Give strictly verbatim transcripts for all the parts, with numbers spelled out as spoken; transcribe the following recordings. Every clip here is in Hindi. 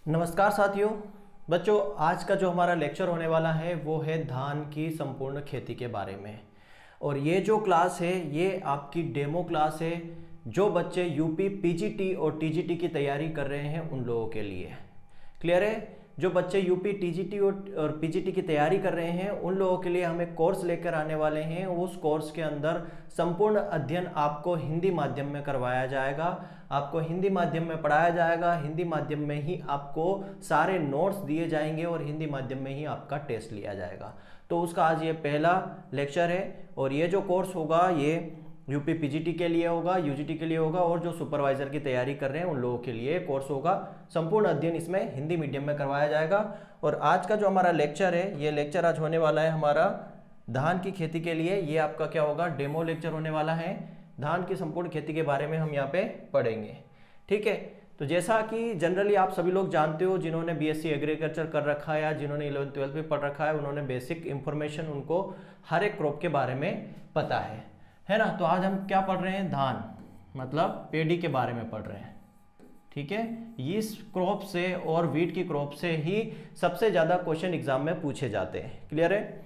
नमस्कार साथियों। बच्चों, आज का जो हमारा लेक्चर होने वाला है वो है धान की संपूर्ण खेती के बारे में। और ये जो क्लास है ये आपकी डेमो क्लास है जो बच्चे यूपी पीजीटी और टीजीटी की तैयारी कर रहे हैं उन लोगों के लिए। क्लियर है? जो बच्चे यूपी टीजीटी और पीजीटी की तैयारी कर रहे हैं उन लोगों के लिए हम एक कोर्स लेकर आने वाले हैं। उस कोर्स के अंदर संपूर्ण अध्ययन आपको हिंदी माध्यम में करवाया जाएगा, आपको हिंदी माध्यम में पढ़ाया जाएगा, हिंदी माध्यम में ही आपको सारे नोट्स दिए जाएंगे और हिंदी माध्यम में ही आपका टेस्ट लिया जाएगा। तो उसका आज ये पहला लेक्चर है और ये जो कोर्स होगा ये यूपी पीजीटी के लिए होगा, यूजीटी के लिए होगा और जो सुपरवाइजर की तैयारी कर रहे हैं उन लोगों के लिए कोर्स होगा। संपूर्ण अध्ययन इसमें हिंदी मीडियम में करवाया जाएगा। और आज का जो हमारा लेक्चर है ये लेक्चर आज होने वाला है हमारा धान की खेती के लिए। ये आपका क्या होगा, डेमो लेक्चर होने वाला है। धान की संपूर्ण खेती के बारे में हम यहाँ पे पढ़ेंगे। ठीक है, तो जैसा कि जनरली आप सभी लोग जानते हो, जिन्होंने बीएससी एग्रीकल्चर कर रखा है या जिन्होंने इलेवन ट्वेल्थ में पढ़ रखा है उन्होंने बेसिक इंफॉर्मेशन उनको हर एक क्रॉप के बारे में पता है, है ना। तो आज हम क्या पढ़ रहे हैं, धान मतलब पेडी के बारे में पढ़ रहे हैं। ठीक है, इस क्रॉप से और वीट की क्रॉप से ही सबसे ज्यादा क्वेश्चन एग्जाम में पूछे जाते हैं। क्लियर है?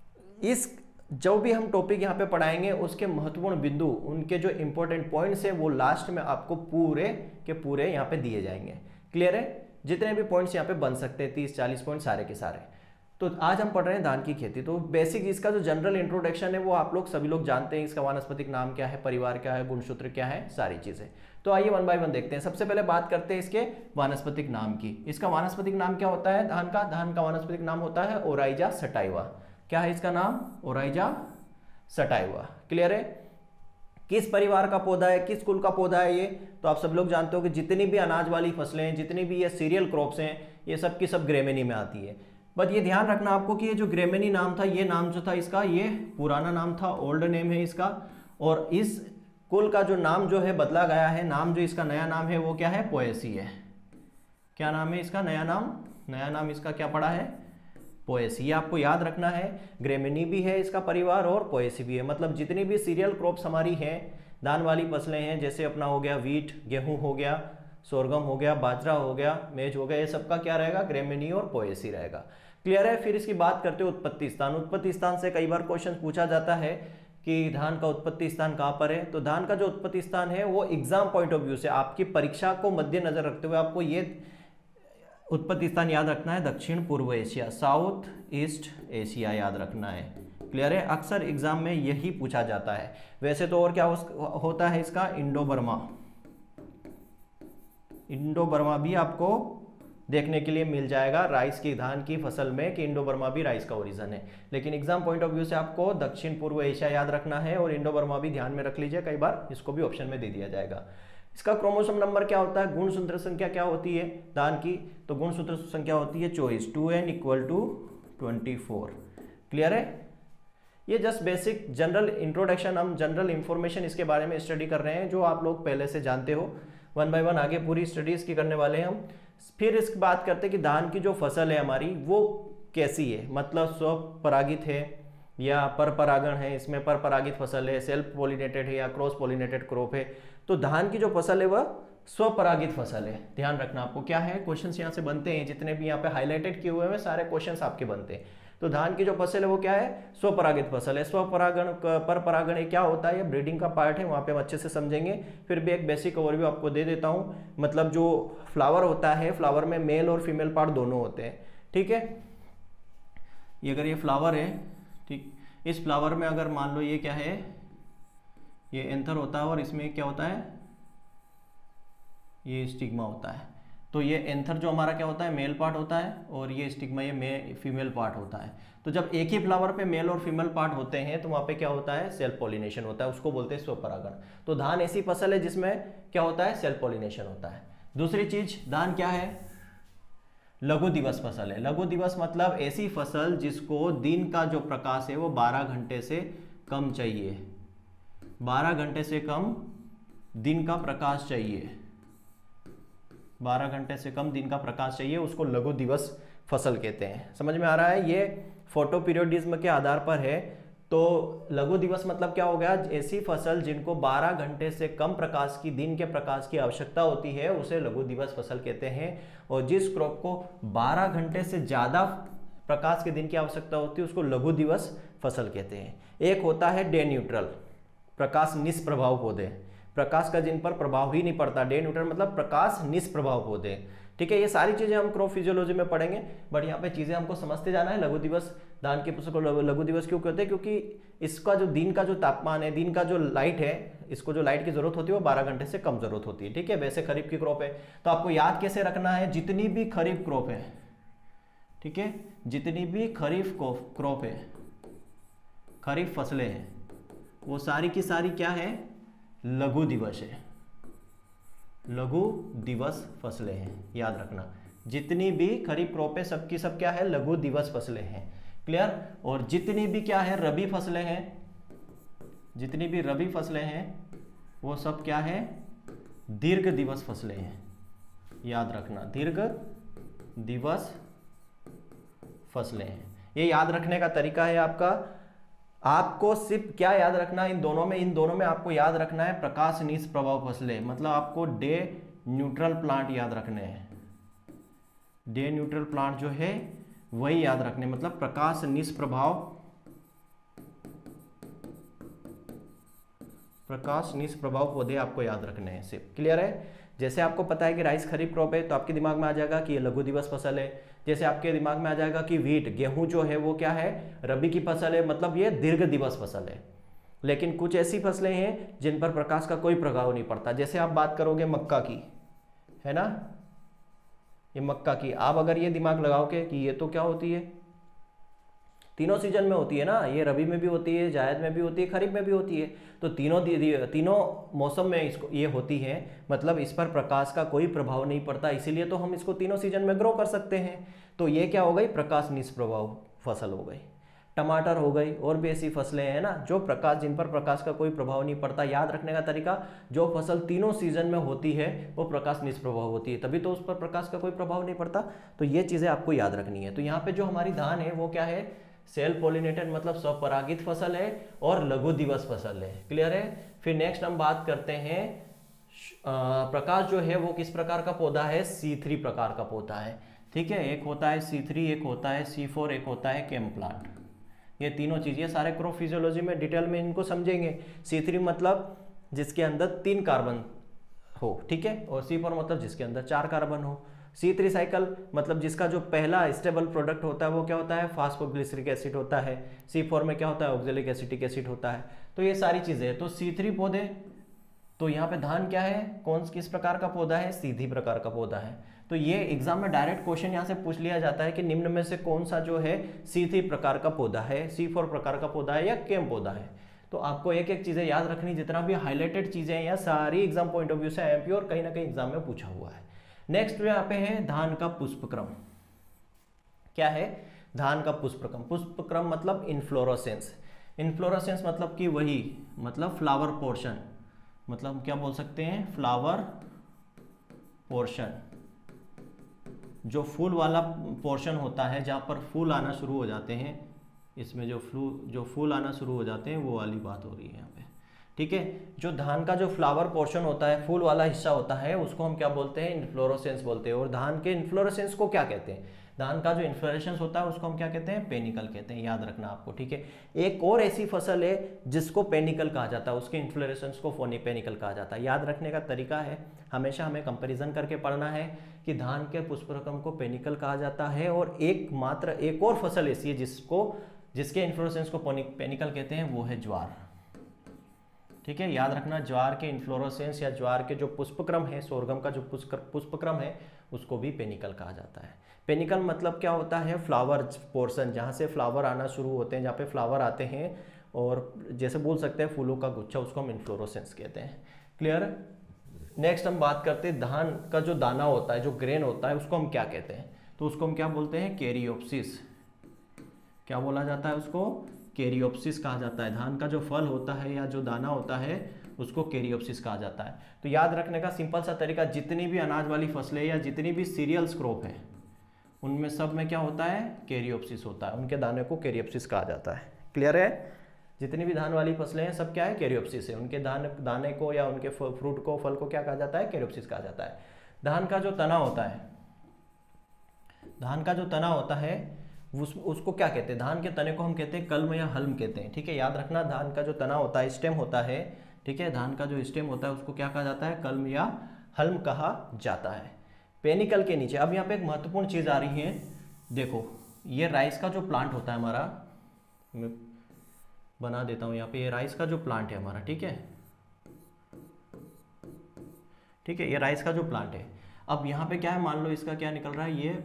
इस जो भी हम टॉपिक यहाँ पे पढ़ाएंगे उसके महत्वपूर्ण बिंदु, उनके जो इंपॉर्टेंट पॉइंट्स है वो लास्ट में आपको पूरे के पूरे यहाँ पे दिए जाएंगे। क्लियर है? जितने भी पॉइंट्स यहाँ पे बन सकते हैं तीस चालीस पॉइंट सारे के सारे। तो आज हम पढ़ रहे हैं धान की खेती। तो बेसिक इसका जो जनरल इंट्रोडक्शन है वो आप लोग सभी लोग जानते हैं। इसका वानस्पतिक नाम क्या है, परिवार क्या है, गुणसूत्र क्या है, सारी चीजें। तो आइए वन बाय वन देखते हैं। सबसे पहले बात करते हैं इसके वानस्पतिक नाम की। इसका वानस्पतिक नाम क्या होता है धान का? धान का वानस्पतिक नाम होता है ओराइजा सटाइवा। क्या है इसका नाम? Oryza sativa. क्लियर है? किस परिवार का पौधा है, किस कुल का पौधा है ये? तो आप सब लोग जानते हो कि जितनी भी अनाज वाली फसलें हैं, जितनी भी ये सीरियल क्रॉप्स हैं, ये सब की सब ग्रेमिनी में आती है। बट ये ध्यान रखना आपको कि ये जो ग्रेमिनी नाम था, ये नाम जो था इसका ये पुराना नाम था, ओल्ड नेम है इसका। और इस कुल का जो नाम जो है बदला गया है। नाम जो इसका नया नाम है वो क्या है? पोएसी है। क्या नाम है इसका नया नाम? नया नाम इसका क्या पड़ा है? पोएसी। ये आपको याद रखना है। ग्रेमिनी भी है इसका परिवार और पोएसी भी है। मतलब जितनी भी सीरियल क्रॉप्स हमारी हैं, धान वाली फसलें हैं, जैसे अपना हो गया वीट, गेहूं हो गया, सोरगम हो गया, बाजरा हो गया, मेज हो गया, ये सबका क्या रहेगा? ग्रेमिनी और पोएसी रहेगा। क्लियर है? फिर इसकी बात करते हैं उत्पत्ति स्थान। उत्पत्ति स्थान से कई बार क्वेश्चन पूछा जाता है कि धान का उत्पत्ति स्थान कहाँ पर है। तो धान का जो उत्पत्ति स्थान है वो एग्जाम पॉइंट ऑफ व्यू से आपकी परीक्षा को मद्देनजर रखते हुए आपको ये उत्पत्ति स्थान याद रखना है। दक्षिण पूर्व एशिया, साउथ ईस्ट एशिया याद रखना है। क्लियर है? अक्सर एग्जाम में यही पूछा जाता है। वैसे तो और क्या होता है इसका? Indo Burma. इंडो बर्मा भी आपको देखने के लिए मिल जाएगा राइस की, धान की फसल में, कि इंडो बर्मा भी राइस का ओरिजिन है। लेकिन एग्जाम पॉइंट ऑफ व्यू से आपको दक्षिण पूर्व एशिया याद रखना है और इंडो बर्मा भी ध्यान में रख लीजिए, कई बार इसको भी ऑप्शन में दे दिया जाएगा। इसका क्रोमोसोम नंबर क्या होता है? गुणसूत्र संख्या क्या होती है धान की? तो गुणसूत्र संख्या होती है चौबीस, two n equal to twenty four. Clear है? ये जस्ट बेसिक जनरल इंट्रोडक्शन, हम जनरल इंफॉर्मेशन इसके बारे में स्टडी कर रहे हैं जो आप लोग पहले से जानते हो। वन बाय वन आगे पूरी स्टडीज की करने वाले हैं हम। फिर इसकी बात करते हैं कि धान की जो फसल है हमारी वो कैसी है, मतलब स्वपरागित है या पर परागण है, इसमें पर परागित फसल है, सेल्फ पॉलिनेटेड है या क्रॉस पॉलिनेटेड क्रॉप है। तो धान की जो फसल है वह स्वपरागित फसल है। ध्यान रखना आपको। क्या है? क्वेश्चंस यहाँ से बनते हैं, जितने भी यहाँ पे हाईलाइटेड किए हुए हैं सारे क्वेश्चंस आपके बनते हैं। तो धान की जो फसल है वो क्या है? स्वपरागित फसल है। स्वपरागण पर परागण ये क्या होता है? ये ब्रीडिंग का पार्ट है, वहाँ पे हम अच्छे से समझेंगे। फिर भी एक बेसिक ओवरव्यू आपको दे देता हूँ। मतलब जो फ्लावर होता है, फ्लावर में मेल और फीमेल पार्ट दोनों होते हैं। ठीक है, ये अगर ये फ्लावर है, ठीक, इस फ्लावर में अगर मान लो ये क्या है, ये एंथर होता है और इसमें क्या होता है? ये स्टिग्मा होता है। तो ये एंथर जो हमारा क्या होता है? मेल पार्ट होता है और ये स्टिग्मा ये मे फीमेल पार्ट होता है। तो जब एक ही फ्लावर पे मेल और फीमेल पार्ट होते हैं तो वहाँ पे क्या होता है? सेल्फ पॉलिनेशन होता है, उसको बोलते हैं स्वपरागण। तो धान ऐसी फसल है जिसमें क्या होता है? सेल्फ पॉलिनेशन होता है। दूसरी चीज, धान क्या है? लघु दिवस फसल है। लघु दिवस मतलब ऐसी फसल जिसको दिन का जो प्रकाश है वो बारह घंटे से कम चाहिए। बारह घंटे से कम दिन का प्रकाश चाहिए, बारह घंटे से कम दिन का प्रकाश चाहिए, उसको लघु दिवस फसल कहते हैं। समझ में आ रहा है? ये फोटो पीरियोडिज्म के आधार पर है। तो लघु दिवस मतलब क्या हो गया, ऐसी फसल जिनको बारह घंटे से कम प्रकाश की दिन के प्रकाश की आवश्यकता होती है उसे लघु दिवस फसल कहते हैं। और जिस क्रॉप को बारह घंटे से ज़्यादा प्रकाश के दिन की आवश्यकता होती है उसको लघु दिवस फसल कहते हैं। एक होता है डे न्यूट्रल, प्रकाश निष्प्रभाव पौधे, प्रकाश का जिन पर प्रभाव ही नहीं पड़ता। डे न्यूट्रल मतलब प्रकाश निष्प्रभाव पौधे, ठीक है। ये सारी चीजें हम क्रॉप फिजियोलॉजी में पढ़ेंगे, बट यहाँ पे चीजें हमको समझते जाना है। लघु दिवस, धान की फसल को लघु दिवस क्यों कहते हैं, क्योंकि इसका जो दिन का जो तापमान है, दिन का जो लाइट है, इसको जो लाइट की जरूरत होती है वो बारह घंटे से कम जरूरत होती है, ठीक है। वैसे खरीफ की क्रॉप है तो आपको याद कैसे रखना है, जितनी भी खरीफ क्रॉप है, ठीक है, जितनी भी खरीफ क्रॉप है, खरीफ फसलें हैं, वो सारी की सारी क्या है, लघु दिवस है, लघु दिवस फसलें हैं, याद रखना। जितनी भी खरीफ क्रॉप है सबकी सब क्या है, लघु दिवस फसलें हैं, क्लियर। और जितनी भी क्या है, रबी फसलें हैं, जितनी भी रबी फसलें हैं वो सब क्या है, दीर्घ दिवस फसलें हैं, याद रखना, दीर्घ दिवस फसलें हैं। ये याद रखने का तरीका है आपका, आपको सिर्फ क्या याद रखना है इन दोनों में, इन दोनों में आपको याद रखना है प्रकाश निष्प्रभाव फसलें, मतलब आपको डे न्यूट्रल प्लांट याद रखने हैं। डे न्यूट्रल प्लांट जो है वही याद रखने, मतलब प्रकाश निष्प्रभाव, प्रकाश निष्प्रभाव पौधे आपको याद रखने हैं सिर्फ, क्लियर है। जैसे आपको पता है कि राइस खरीफ क्रॉप है तो आपके दिमाग में आ जाएगा कि ये लघु दिवस फसल है। जैसे आपके दिमाग में आ जाएगा कि व्हीट, गेहूं जो है वो क्या है, रबी की फसल है, मतलब ये दीर्घ दिवस फसल है। लेकिन कुछ ऐसी फसलें हैं जिन पर प्रकाश का कोई प्रभाव नहीं पड़ता। जैसे आप बात करोगे मक्का की, है ना, ये मक्का की, आप अगर ये दिमाग लगाओगे कि ये तो क्या होती है, तीनों सीजन में होती है ना, ये रबी में भी होती है, जायद में भी होती है, खरीफ में भी होती है, तो तीनों तीनों मौसम में इसको ये होती है, मतलब इस पर प्रकाश का कोई प्रभाव नहीं पड़ता, इसीलिए तो हम इसको तीनों सीजन में ग्रो कर सकते हैं। तो ये क्या हो गई, प्रकाश निष्प्रभाव फसल हो गई। टमाटर हो गई, और भी ऐसी फसलें हैं ना जो प्रकाश, जिन पर प्रकाश का कोई प्रभाव नहीं पड़ता। याद रखने का तरीका, जो फसल तीनों सीजन में होती है वो प्रकाश निष्प्रभाव होती है, तभी तो उस पर प्रकाश का कोई प्रभाव नहीं पड़ता। तो ये चीज़ें आपको याद रखनी है। तो यहाँ पे जो हमारी धान है वो क्या है, सेल्फ पॉलिनेटेड मतलब स्वपरागित फसल है और लघु दिवस फसल है, क्लियर है। फिर नेक्स्ट हम बात करते हैं, प्रकाश जो है वो किस प्रकार का पौधा है, सी थ्री प्रकार का पौधा है, ठीक है। एक होता है सी थ्री, एक होता है सी फोर, एक होता है केम प्लांट। ये तीनों चीजें सारे क्रॉप फिजियोलॉजी में डिटेल में इनको समझेंगे। सी थ्री मतलब जिसके अंदर तीन कार्बन हो, ठीक है, और सी फोर मतलब जिसके अंदर चार कार्बन हो। सी थ्री साइकिल मतलब जिसका जो पहला स्टेबल प्रोडक्ट होता है वो क्या होता है, फास्फोग्लिसरिक एसिड होता है। सी फोर में क्या होता है, ऑक्जेलिक एसिटिक एसिड होता है। तो ये सारी चीजें, तो सी थ्री पौधे, तो यहाँ पे धान क्या है, कौन किस प्रकार का पौधा है, सीधी प्रकार का पौधा है। तो ये एग्जाम में डायरेक्ट क्वेश्चन यहाँ से पूछ लिया जाता है कि निम्न में से कौन सा जो है सी थ्री प्रकार का पौधा है, सी फोर प्रकार का पौधा है या केम पौधा है। तो आपको एक एक चीजें याद रखनी, जितना भी हाईलाइटेड चीजें हैं या सारी एग्जाम पॉइंट ऑफ व्यू से एमपी और कहीं ना कहीं एग्जाम में पूछा हुआ है। नेक्स्ट यहाँ पे है धान का पुष्पक्रम। क्या है, धान का पुष्पक्रम। पुष्पक्रम मतलब इनफ्लोरोसेंस। इनफ्लोरोसेंस मतलब कि वही, मतलब फ्लावर पोर्शन, मतलब क्या बोल सकते हैं, फ्लावर पोर्शन, जो फूल वाला पोर्शन होता है जहाँ पर फूल आना शुरू हो जाते हैं, इसमें जो फ्लू जो फूल आना शुरू हो जाते हैं वो वाली बात हो रही है यहाँ पे, ठीक है। जो धान का जो फ्लावर पोर्शन होता है, फूल वाला हिस्सा होता है, उसको हम क्या बोलते हैं, इन्फ्लोरोसेंस बोलते हैं। और धान के इन्फ्लोरोसेंस को क्या कहते हैं, धान का जो इन्फ्लोरेसेंस होता है उसको हम क्या कहते हैं, पेनिकल कहते हैं, याद रखना आपको, ठीक है। एक और ऐसी फसल है जिसको पेनिकल कहा जाता है, उसके इन्फ्लोरेसेंस को फोनी पेनिकल कहा जाता है। याद रखने का तरीका है, हमेशा हमें कंपैरिजन करके पढ़ना है कि धान के पुष्पक्रम को पेनिकल कहा जाता है, और एक मात्र एक और फसल ऐसी है जिसको जिसके इन्फ्लोरेसेंस को पेनिकल कहते हैं, वो है ज्वार, ठीक है। याद रखना, ज्वार के इन्फ्लोरोसेंस या ज्वार के जो पुष्पक्रम है, सोरगम का जो पुष्पक्रम है, उसको भी पेनिकल कहा जाता है। पेनिकल मतलब क्या होता है, फ्लावर पोर्शन, जहाँ से फ्लावर आना शुरू होते हैं, जहाँ पे फ्लावर आते हैं, और जैसे बोल सकते हैं फूलों का गुच्छा, उसको हम इन्फ्लोरोसेंस कहते हैं, क्लियर। नेक्स्ट हम बात करते हैं धान का जो दाना होता है, जो ग्रेन होता है, उसको हम क्या कहते हैं, तो उसको हम क्या बोलते हैं, कैरियोप्सिस। क्या बोला जाता है उसको, कैरियोप्सिस कहा जाता है। धान का जो फल होता है या जो दाना होता है उसको कैरियोप्सिस कहा जाता है। तो याद रखने का सिंपल सा तरीका, जितनी भी अनाज वाली फसलें या जितनी भी सीरियल्स क्रॉप है उनमें सब में क्या होता है, कैरियोप्सिस होता है, उनके दाने को कैरियोप्सिस कहा जाता है, क्लियर है। जितनी भी धान वाली फसलें हैं सब क्या है, कैरियोप्सिस है। उनके दान दाने को या उनके फ्रूट को, फल को क्या कहा जाता है, कैरियोप्सिस कहा जाता है। धान का जो तना होता है, धान का जो तना होता है उस, उसको क्या कहते हैं, धान के तने को हम कहते हैं कल्म या हल्म कहते हैं। ठीक है, याद रखना, धान का जो तना होता है, स्टेम होता है, ठीक है, धान का जो स्टेम होता है उसको क्या कहा जाता है, कल्म या हल्म कहा जाता है। पेनिकल के नीचे, अब यहाँ पे एक महत्वपूर्ण चीज आ रही है, देखो ये राइस का जो प्लांट होता है हमारा, मैं बना देता हूँ यहाँ पे, ये राइस का जो प्लांट है हमारा, ठीक है, ठीक है, ये राइस का जो प्लांट है। अब यहाँ पे क्या है, मान लो इसका क्या निकल रहा है, ये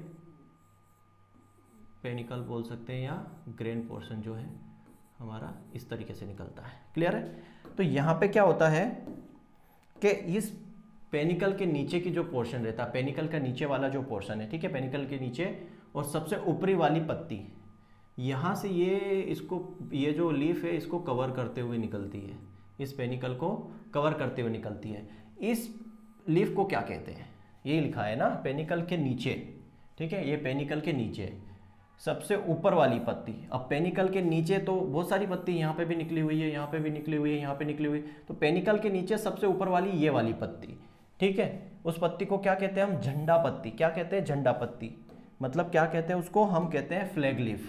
पेनिकल बोल सकते हैं या ग्रेन पोर्शन जो है हमारा इस तरीके से निकलता है। क्लियर है? तो यहाँ पे क्या होता है कि इस पेनिकल के नीचे की जो पोर्शन रहता है, पेनिकल का नीचे वाला जो पोर्शन है, ठीक है, पेनिकल के नीचे और सबसे ऊपरी वाली पत्ती, यहाँ से ये इसको, ये जो लीफ है इसको कवर करते हुए निकलती है, इस पेनिकल को कवर करते हुए निकलती है। इस लीफ को क्या कहते हैं, यही लिखा है ना, पेनिकल के नीचे, ठीक है, ये पेनिकल के नीचे सबसे ऊपर वाली पत्ती। अब पेनिकल के नीचे तो बहुत सारी पत्ती, यहाँ पे भी निकली हुई है, यहाँ पे भी निकली हुई है, यहाँ पे निकली हुई है, तो पेनिकल के नीचे सबसे ऊपर वाली ये वाली पत्ती, ठीक है, उस पत्ती को क्या कहते हैं हम, झंडा पत्ती। क्या कहते हैं, झंडा पत्ती। मतलब क्या कहते हैं उसको, हम कहते हैं फ्लैग लीफ।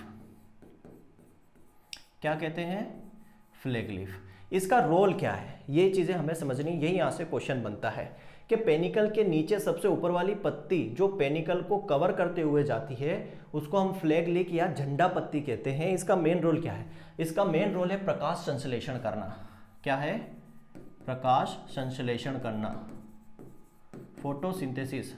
क्या कहते हैं, फ्लैग लीफ। इसका रोल क्या है, ये चीजें हमें समझनी, यही यहाँ से क्वेश्चन बनता है कि पेनिकल के नीचे सबसे ऊपर वाली पत्ती जो पेनिकल को कवर करते हुए जाती है उसको हम फ्लैग लीफ या झंडा पत्ती कहते हैं। इसका मेन रोल क्या है, इसका मेन रोल है प्रकाश संश्लेषण करना। क्या है, प्रकाश संश्लेषण करना, फोटोसिंथेसिस,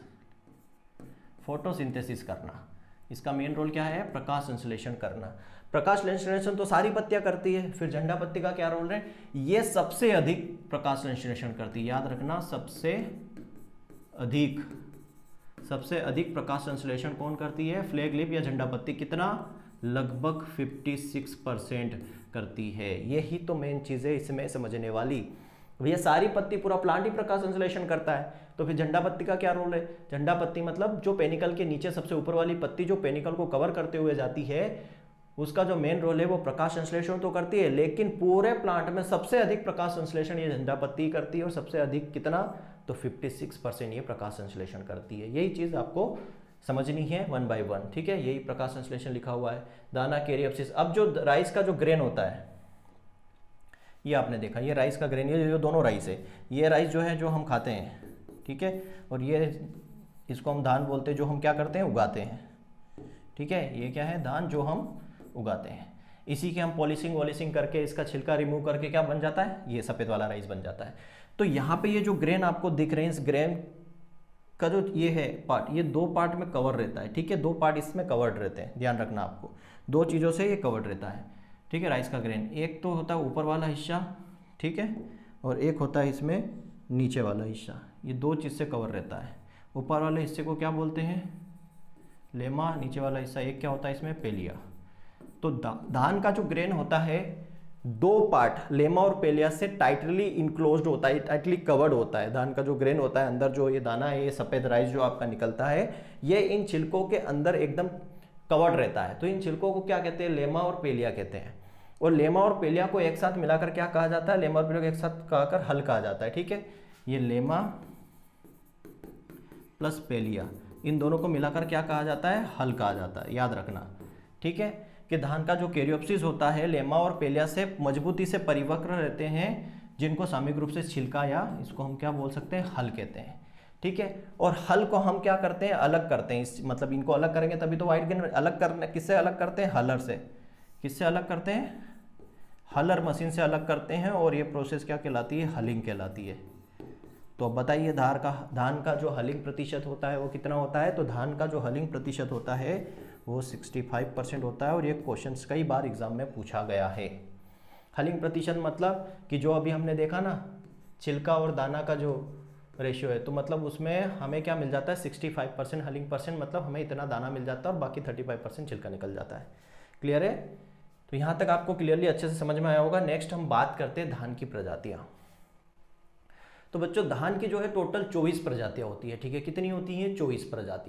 फोटोसिंथेसिस करना। इसका मेन रोल क्या है, प्रकाश संश्लेषण करना। प्रकाश संश्लेषण तो सारी पत्तियां करती है, फिर झंडा पत्ती का क्या रोल है, ये सबसे अधिक प्रकाश संश्लेषण करती है। याद रखना, सबसे अधिक, सबसे अधिक प्रकाश संश्लेषण कौन करती है, फ्लैग लीफ या झंडा पत्ती। कितना, लगभग छप्पन परसेंट करती है। यही तो मेन चीज है इसमें समझने वाली। भैया सारी पत्ती, पूरा प्लांट ही प्रकाश संश्लेषण करता है, तो फिर झंडा पत्ती का क्या रोल है। झंडा पत्ती मतलब जो पेनिकल के नीचे सबसे ऊपर वाली पत्ती जो पेनिकल को कवर करते हुए जाती है, उसका जो मेन रोल है वो प्रकाश संश्लेषण तो करती है, लेकिन पूरे प्लांट में सबसे अधिक प्रकाश संश्लेषण ये झंडा पत्ती करती है। और सबसे अधिक कितना, तो छप्पन परसेंट ये प्रकाश संश्लेषण करती है। यही चीज आपको समझनी है वन बाय वन, ठीक है। यही प्रकाश संश्लेषण लिखा हुआ है, दाना कैरियोप्सिस। अब जो राइस का जो ग्रेन होता है, ये आपने देखा, ये राइस का ग्रेन, ये जो दोनों राइस है, ये राइस जो है जो हम खाते हैं, ठीक है, और ये इसको हम धान बोलते हैं जो हम क्या करते हैं, उगाते हैं, ठीक है। ये क्या है, धान जो हम उगाते हैं। इसी के हम पॉलिशिंग वॉलिशिंग करके इसका छिलका रिमूव करके क्या बन जाता है, ये सफ़ेद वाला राइस बन जाता है। तो यहाँ पे ये जो ग्रेन आपको दिख रहे हैं, इस ग्रेन का जो ये है पार्ट, ये दो पार्ट में कवर रहता है, ठीक है, दो पार्ट इसमें कवर्ड रहते हैं। ध्यान रखना, आपको दो चीज़ों से ये कवर्ड रहता है, ठीक है, राइस का ग्रेन। एक तो होता है ऊपर वाला हिस्सा, ठीक है, और एक होता है इसमें नीचे वाला हिस्सा। ये दो चीज़ से कवर रहता है। ऊपर वाले हिस्से को क्या बोलते हैं, लेमा, नीचे वाला हिस्सा एक क्या होता है इसमें, पेलिया। तो धान का जो ग्रेन होता है दो पार्ट, लेमा और पेलिया से टाइटली इनक्लोज्ड होता है, टाइटली कवर्ड होता है। धान का जो ग्रेन होता है, अंदर जो ये दाना है, ये सफ़ेद राइस जो आपका निकलता है, ये इन छिलकों के अंदर एकदम कवर्ड रहता है। तो इन छिलकों को क्या कहते हैं, लेमा और पेलिया कहते हैं। और लेमा और पेलिया को एक साथ मिलाकर क्या कहा जाता है, लेमा और पेलिया को एक साथ कहकर हल कहा जाता है, ठीक है। ये लेमा प्लस पेलिया, इन दोनों को मिलाकर क्या कहा जाता है, हल कहा जाता है। याद रखना, ठीक है, कि धान का जो कैरियोप्सिस होता है लेमा और पेलिया से मजबूती से परिवक्र रहते हैं, जिनको सामूहिक रूप से छिलका या इसको हम क्या बोल सकते हैं, हल कहते हैं, ठीक है। और हल को हम क्या करते हैं, अलग करते हैं, इस मतलब इनको अलग करेंगे तभी तो वाइट ग्रेन अलग करने, किससे अलग करते हैं, हलर से। किससे अलग करते हैं, हलर मशीन से अलग करते हैं। और ये प्रोसेस क्या कहलाती है, हलिंग कहलाती है। तो अब बताइए धान का धान का जो हलिंग प्रतिशत होता है वो कितना होता है। तो धान का जो हलिंग प्रतिशत होता है वो पैंसठ परसेंट होता है। और ये क्वेश्चन कई बार एग्जाम में पूछा गया है। हलिंग प्रतिशत मतलब कि जो अभी हमने देखा ना, छिलका और दाना का जो रेशियो है, तो मतलब उसमें हमें क्या मिल जाता है, पैंसठ परसेंट हलिंग परसेंट, मतलब हमें इतना दाना मिल जाता है और बाकी पैंतीस परसेंट छिलका निकल जाता है। क्लियर है? तो यहाँ तक आपको क्लियरली अच्छे से समझ में आया होगा। नेक्स्ट हम बात करते हैं धान की प्रजातियाँ। तो बच्चों धान की जो है टोटल चौबीस प्रजातियाँ होती है, ठीक है। कितनी होती हैं, चौबीस प्रजातियाँ।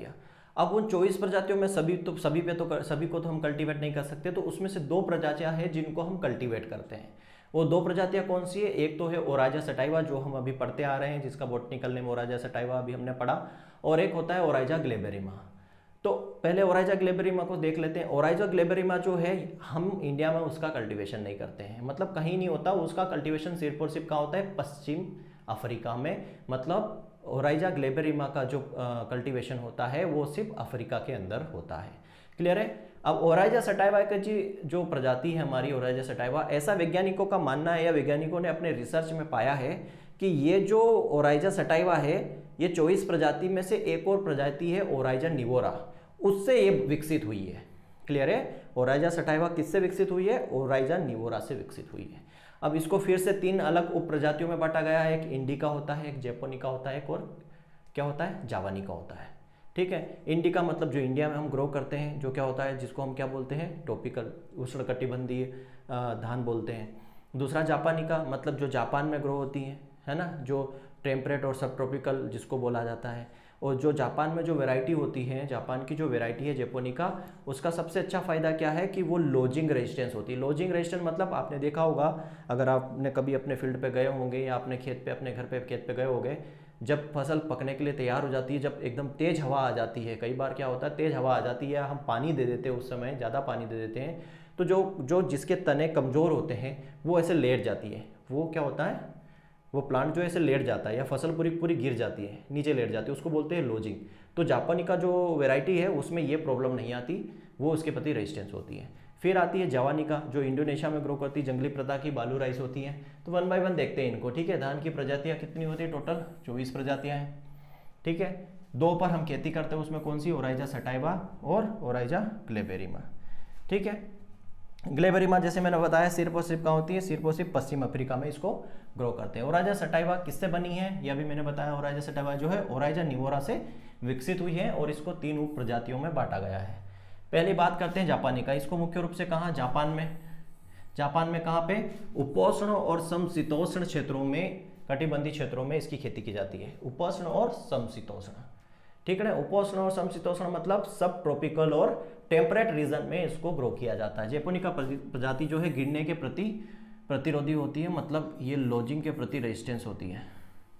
अब उन चौबीस प्रजातियों में सभी तो सभी पे तो कर, सभी को तो हम कल्टीवेट नहीं कर सकते, तो उसमें से दो प्रजातियां हैं जिनको हम कल्टीवेट करते हैं। वो दो प्रजातियां कौन सी है? एक तो है ओराइजा सटाइवा जो हम अभी पढ़ते आ रहे हैं, जिसका बॉटनिकल नेम ओराइजा सटाइवा अभी हमने पढ़ा, और एक होता है ओराइजा ग्लेबेरिमा। तो पहले ओराइजा ग्लेबेरिमा को देख लेते हैं। ओराइजा ग्लेबेरिमा जो है हम इंडिया में उसका कल्टीवेशन नहीं करते हैं, मतलब कहीं नहीं होता उसका कल्टीवेशन, सिर्फ और सिर्फ कहाँ होता है? पश्चिम अफ्रीका में। मतलब ओराइजा ग्लेबेरिमा का जो कल्टीवेशन होता है वो सिर्फ अफ्रीका के अंदर होता है। क्लियर है? अब ओराइजा सटाइवा का जी जो प्रजाति है हमारी ओराइजा सटाइवा, ऐसा वैज्ञानिकों का मानना है या वैज्ञानिकों ने अपने रिसर्च में पाया है कि ये जो ओराइजा सटाइवा है ये चौबीस प्रजाति में से एक और प्रजाति है ओराइजा निवोरा, उससे ये विकसित हुई है। क्लियर है? ओराइजा सटाइवा किससे विकसित हुई है? ओराइजा निवोरा से विकसित हुई है। अब इसको फिर से तीन अलग उप प्रजातियों में बांटा गया है, एक इंडिका होता है, एक जैपोनिका होता है, एक और क्या होता है? जावानिका होता है। ठीक है? इंडिका मतलब जो इंडिया में हम ग्रो करते हैं, जो क्या होता है, जिसको हम क्या बोलते हैं? ट्रॉपिकल उष्णकटिबंधीय धान बोलते हैं। दूसरा जापानिका मतलब जो जापान में ग्रो होती है, है ना, जो टेम्परेट और सब ट्रॉपिकल जिसको बोला जाता है। और जो जापान में जो वैरायटी होती है, जापान की जो वैरायटी है जैपोनिका, उसका सबसे अच्छा फ़ायदा क्या है कि वो लोजिंग रेजिस्टेंस होती है। लोजिंग रेजिस्टेंस मतलब आपने देखा होगा, अगर आपने कभी अपने फील्ड पे गए होंगे या अपने खेत पे अपने घर पे खेत पे गए होंगे, जब फसल पकने के लिए तैयार हो जाती है, जब एकदम तेज़ हवा आ जाती है, कई बार क्या होता है तेज़ हवा आ जाती है, हम पानी दे देते हैं, उस समय ज़्यादा पानी दे देते हैं, तो जो जो जिसके तने कमज़ोर होते हैं वो ऐसे लेट जाती है। वो क्या होता है? वो प्लांट जो ऐसे लेट जाता है या फसल पूरी पूरी गिर जाती है, नीचे लेट जाती है, उसको बोलते हैं लोजिंग। तो जापानिका जो वैरायटी है उसमें ये प्रॉब्लम नहीं आती, वो उसके प्रति रेजिस्टेंस होती है। फिर आती है जावानिका जो इंडोनेशिया में ग्रो करती है, जंगली प्रथा की बालू राइस होती है। तो वन बाय वन देखते हैं इनको। ठीक है? धान की प्रजातियाँ कितनी होती है? टोटल चौबीस प्रजातियाँ हैं। ठीक है? दो पर हम खेती करते हैं, उसमें कौन सी? ओराइजा सटाइवा और ओराइजा ग्लेबेरिमा। ठीक है? ग्लेबेरिमा जैसे मैंने बताया सिर्फ और सिर्फ कहाँ होती है? सिर्फ और सिर्फ पश्चिम अफ्रीका में इसको ग्रो करते हैं। ओराइजा सटाइवा किससे बनी है? यह भी मैंने बताया, ओराइजा सटाइवा जो है ओराइजा निवोरा से विकसित हुई है और इसको तीन उप प्रजातियों में बांटा गया है। पहली बात करते हैं जापानिका। इसको मुख्य रूप से कहाँ? जापान में। जापान में कहाँ पे? उपोष्ण और समशीतोष्ण क्षेत्रों में, कटिबंधीय क्षेत्रों में इसकी खेती की जाती है। उपोष्ण और समशीतोष्ण। ठीक है? उपोष्ण और समशीतोष्ण मतलब सब ट्रॉपिकल और टेम्परेट रीजन में इसको ग्रो किया जाता है। जैपोनिका प्रजाति जो है गिरने के प्रति प्रतिरोधी होती है, मतलब ये लोजिंग के प्रति रेजिस्टेंस होती है।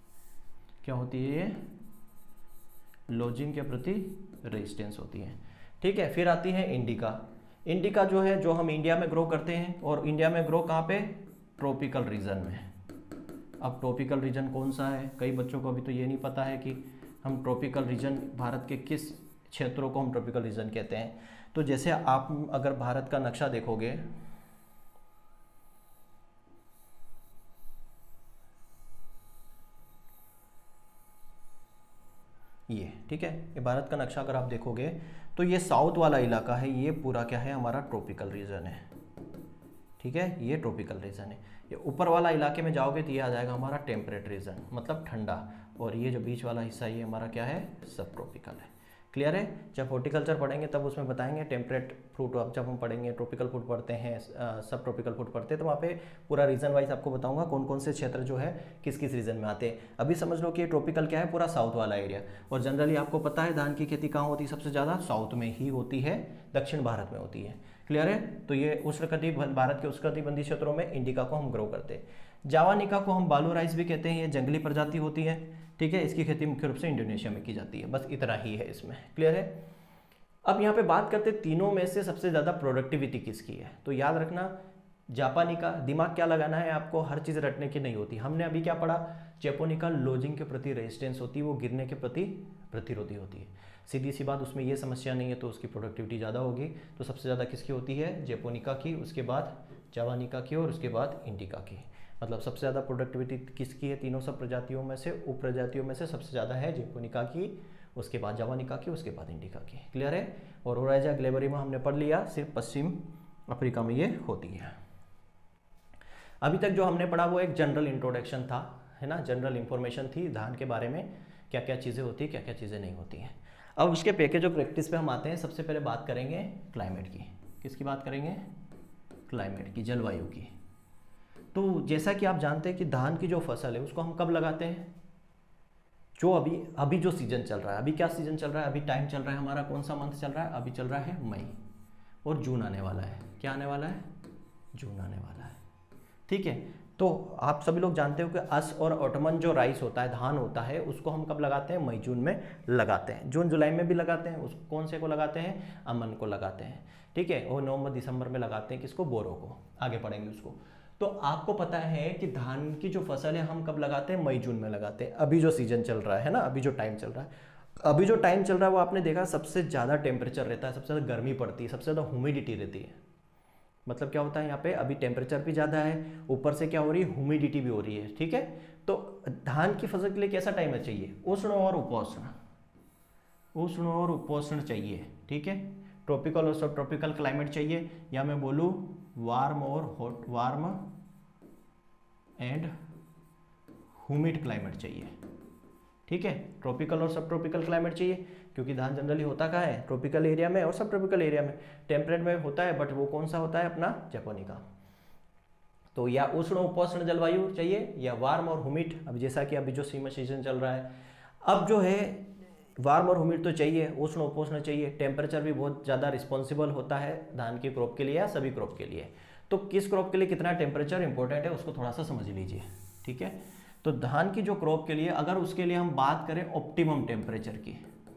क्या होती है ये? लोजिंग के प्रति रेजिस्टेंस होती है। ठीक है? फिर आती है इंडिका। इंडिका जो है जो हम इंडिया में ग्रो करते हैं, और इंडिया में ग्रो कहाँ पे? ट्रॉपिकल रीजन में। अब ट्रॉपिकल रीजन कौन सा है? कई बच्चों को अभी तो ये नहीं पता है कि हम ट्रॉपिकल रीजन भारत के किस क्षेत्रों को हम ट्रॉपिकल रीजन कहते हैं। तो जैसे आप अगर भारत का नक्शा देखोगे, ये ठीक है, ये भारत का नक्शा अगर आप देखोगे तो ये साउथ वाला इलाका है, ये पूरा क्या है? हमारा ट्रॉपिकल रीजन है। ठीक है? ये ट्रॉपिकल रीजन है। ये ऊपर वाला इलाके में जाओगे तो ये आ जाएगा हमारा टेम्परेट रीजन, मतलब ठंडा, और ये जो बीच वाला हिस्सा ये हमारा क्या है? सब ट्रॉपिकल है। क्लियर है? जब हॉर्टिकल्चर पढ़ेंगे तब उसमें बताएंगे टेम्परेट फ्रूट, अब जब हम पढ़ेंगे ट्रॉपिकल फूड पढ़ते हैं, सब ट्रॉपिकल फूड पढ़ते हैं, तो वहाँ पे पूरा रीजन वाइज आपको बताऊंगा कौन कौन से क्षेत्र जो है किस किस रीजन में आते हैं। अभी समझ लो कि ये ट्रॉपिकल क्या है? पूरा साउथ वाला एरिया। और जनरली आपको पता है धान की खेती कहाँ होती है? सबसे ज़्यादा साउथ में ही होती है, दक्षिण भारत में होती है। क्लियर है? तो ये उष्णकटि भारत के उष्णकटिबंधीय क्षेत्रों में इंडिका को हम ग्रो करते हैं। जावानिका को हम बालू राइस भी कहते हैं, ये जंगली प्रजाति होती है। ठीक है? इसकी खेती मुख्य रूप से इंडोनेशिया में की जाती है। बस इतना ही है इसमें। क्लियर है? अब यहाँ पे बात करते हैं तीनों में से सबसे ज़्यादा प्रोडक्टिविटी किसकी है। तो याद रखना जापानिका, दिमाग क्या लगाना है आपको, हर चीज़ रटने की नहीं होती। हमने अभी क्या पढ़ा? जैपोनिका लोजिंग के प्रति रेजिस्टेंस होती है, वो गिरने के प्रति प्रतिरोधी होती है। सीधी सी बात, उसमें ये समस्या नहीं है, तो उसकी प्रोडक्टिविटी ज़्यादा होगी। तो सबसे ज़्यादा किसकी होती है? जैपोनिका की, उसके बाद जावानिका की, और उसके बाद इंडिका की। मतलब सबसे ज़्यादा प्रोडक्टिविटी किसकी है? तीनों सब प्रजातियों में से, उप प्रजातियों में से सबसे ज़्यादा है जैपोनिका की, उसके बाद जावानिका की, उसके बाद इंडिका की। क्लियर है? और ओराइजा ग्लेबेरिमा हमने पढ़ लिया, सिर्फ पश्चिम अफ्रीका में ये होती है। अभी तक जो हमने पढ़ा वो एक जनरल इंट्रोडक्शन था, है ना, जनरल इंफॉर्मेशन थी धान के बारे में, क्या क्या चीज़ें होती है, क्या क्या चीज़ें नहीं होती हैं। अब उसके पैकेज ऑफ प्रैक्टिस पे हम आते हैं। सबसे पहले बात करेंगे क्लाइमेट की। किसकी बात करेंगे? क्लाइमेट की, जलवायु की। तो जैसा कि आप जानते हैं कि धान की जो फसल है उसको हम कब लगाते हैं? जो अभी अभी जो सीजन चल रहा है, अभी क्या सीजन चल रहा है, अभी टाइम चल रहा है हमारा, कौन सा मंथ चल रहा है, अभी चल रहा है मई, और जून आने वाला है। क्या आने वाला है? जून आने वाला है। ठीक है, तो आप सभी लोग जानते हो कि अस और ऑटमन जो राइस होता है, धान होता है, उसको हम कब लगाते हैं? मई जून में लगाते हैं। जून जुलाई में भी लगाते हैं। उस कौन से को लगाते हैं? अमन को लगाते हैं। ठीक है, और नवंबर दिसंबर में लगाते हैं किसको? बोरो को। आगे पढ़ेंगे उसको। तो आपको पता है कि धान की जो फसल है हम कब लगाते हैं? मई जून में लगाते हैं। अभी जो सीजन चल रहा है ना, अभी जो टाइम चल रहा है, अभी जो टाइम चल रहा है वो आपने देखा सबसे ज़्यादा टेम्परेचर रहता है, सबसे ज़्यादा गर्मी पड़ती है, सबसे ज़्यादा ह्यूमिडिटी रहती है। मतलब क्या होता है यहाँ पे? अभी टेम्परेचर भी ज़्यादा है, ऊपर से क्या हो रही है? ह्यूमिडिटी भी हो रही है। ठीक है, तो धान की फसल के लिए कैसा टाइम है चाहिए? उष्ण और उपोष्ण, उष्ण और उपोष्ण चाहिए। ठीक है, ट्रॉपिकल और सब ट्रॉपिकल क्लाइमेट चाहिए, या मैं बोलूँ वार्म और hot, warm and humid climate चाहिए। ठीक है, ट्रॉपिकल और सब ट्रॉपिकल क्लाइमेट चाहिए, क्योंकि धान जनरली होता कहाँ है? ट्रॉपिकल एरिया में और सब ट्रॉपिकल एरिया में। टेम्परेट में होता है, बट वो कौन सा होता है? अपना जापानिका। तो या उष्ण उपोष्ण जलवायु चाहिए या वार्म और ह्यूमिड। अब जैसा कि अभी जो सीमा सीजन चल रहा है, अब जो है वार्म और ह्यूमिड तो चाहिए, उष्ण उपोष्ण चाहिए। टेम्परेचर भी बहुत ज़्यादा रिस्पॉन्सिबल होता है धान की क्रॉप के लिए या सभी क्रॉप के लिए। तो किस क्रॉप के लिए कितना टेम्परेचर इंपॉर्टेंट है उसको थोड़ा सा समझ लीजिए। ठीक है, तो धान की जो क्रॉप के लिए, अगर उसके लिए हम बात करें ऑप्टिमम टेम्परेचर की,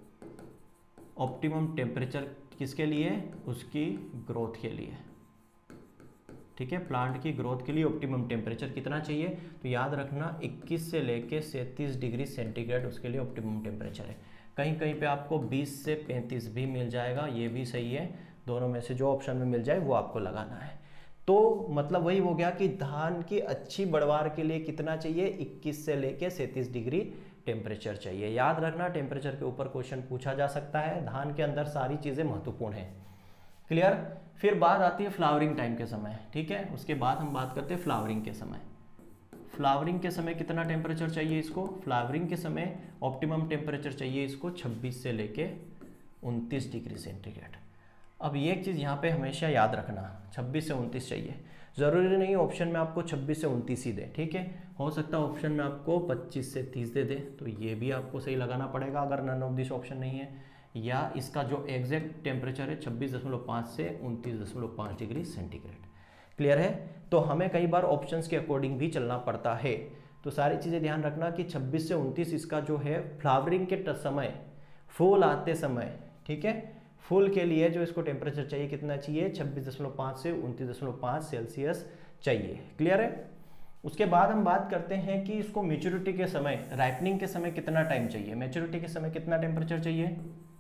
ऑप्टिमम टेम्परेचर किसके लिए? उसकी ग्रोथ के लिए। ठीक है, प्लांट की ग्रोथ के लिए ऑप्टिमम टेम्परेचर कितना चाहिए? तो याद रखना इक्कीस से लेके सैंतीस डिग्री सेंटीग्रेड उसके लिए ऑप्टिमम टेम्परेचर है। कहीं कहीं पे आपको बीस से पैंतीस भी मिल जाएगा, ये भी सही है। दोनों में से जो ऑप्शन में मिल जाए वो आपको लगाना है। तो मतलब वही हो गया कि धान की अच्छी बढ़वार के लिए कितना चाहिए? इक्कीस से लेके सैंतीस डिग्री टेम्परेचर चाहिए। याद रखना, टेम्परेचर के ऊपर क्वेश्चन पूछा जा सकता है। धान के अंदर सारी चीज़ें महत्वपूर्ण हैं। क्लियर? फिर बात आती है फ्लावरिंग टाइम के समय। ठीक है, उसके बाद हम बात करते हैं फ्लावरिंग के समय। फ्लावरिंग के समय कितना टेम्परेचर चाहिए इसको? फ्लावरिंग के समय ऑप्टिमम टेम्परेचर चाहिए इसको छब्बीस से लेके उनतीस डिग्री सेंटीग्रेड। अब ये एक चीज़ यहाँ पे हमेशा याद रखना, छब्बीस से उनतीस चाहिए। ज़रूरी नहीं ऑप्शन में आपको छब्बीस से उनतीस ही दे। ठीक है, हो सकता है ऑप्शन में आपको पच्चीस से तीस दे दे, तो ये भी आपको सही लगाना पड़ेगा अगर नन ऑफ दिस ऑप्शन नहीं है। या इसका जो एग्जैक्ट टेम्परेचर है छब्बीस दशमलव पाँच से उनतीस दशमलव पाँच डिग्री सेंटीग्रेड। क्लियर है? तो हमें कई बार ऑप्शंस के अकॉर्डिंग भी चलना पड़ता है। तो सारी चीज़ें ध्यान रखना कि छब्बीस से उनतीस इसका जो है फ्लावरिंग के समय, फूल आते समय। ठीक है, फूल के लिए जो इसको टेम्परेचर चाहिए कितना चाहिए? छब्बीस दशमलव पाँच से उनतीस दशमलव पाँच सेल्सियस चाहिए। क्लियर है? उसके बाद हम बात करते हैं कि इसको मैच्योरिटी के समय, राइपनिंग के समय कितना टाइम चाहिए? मैच्योरिटी के समय कितना टेम्परेचर चाहिए?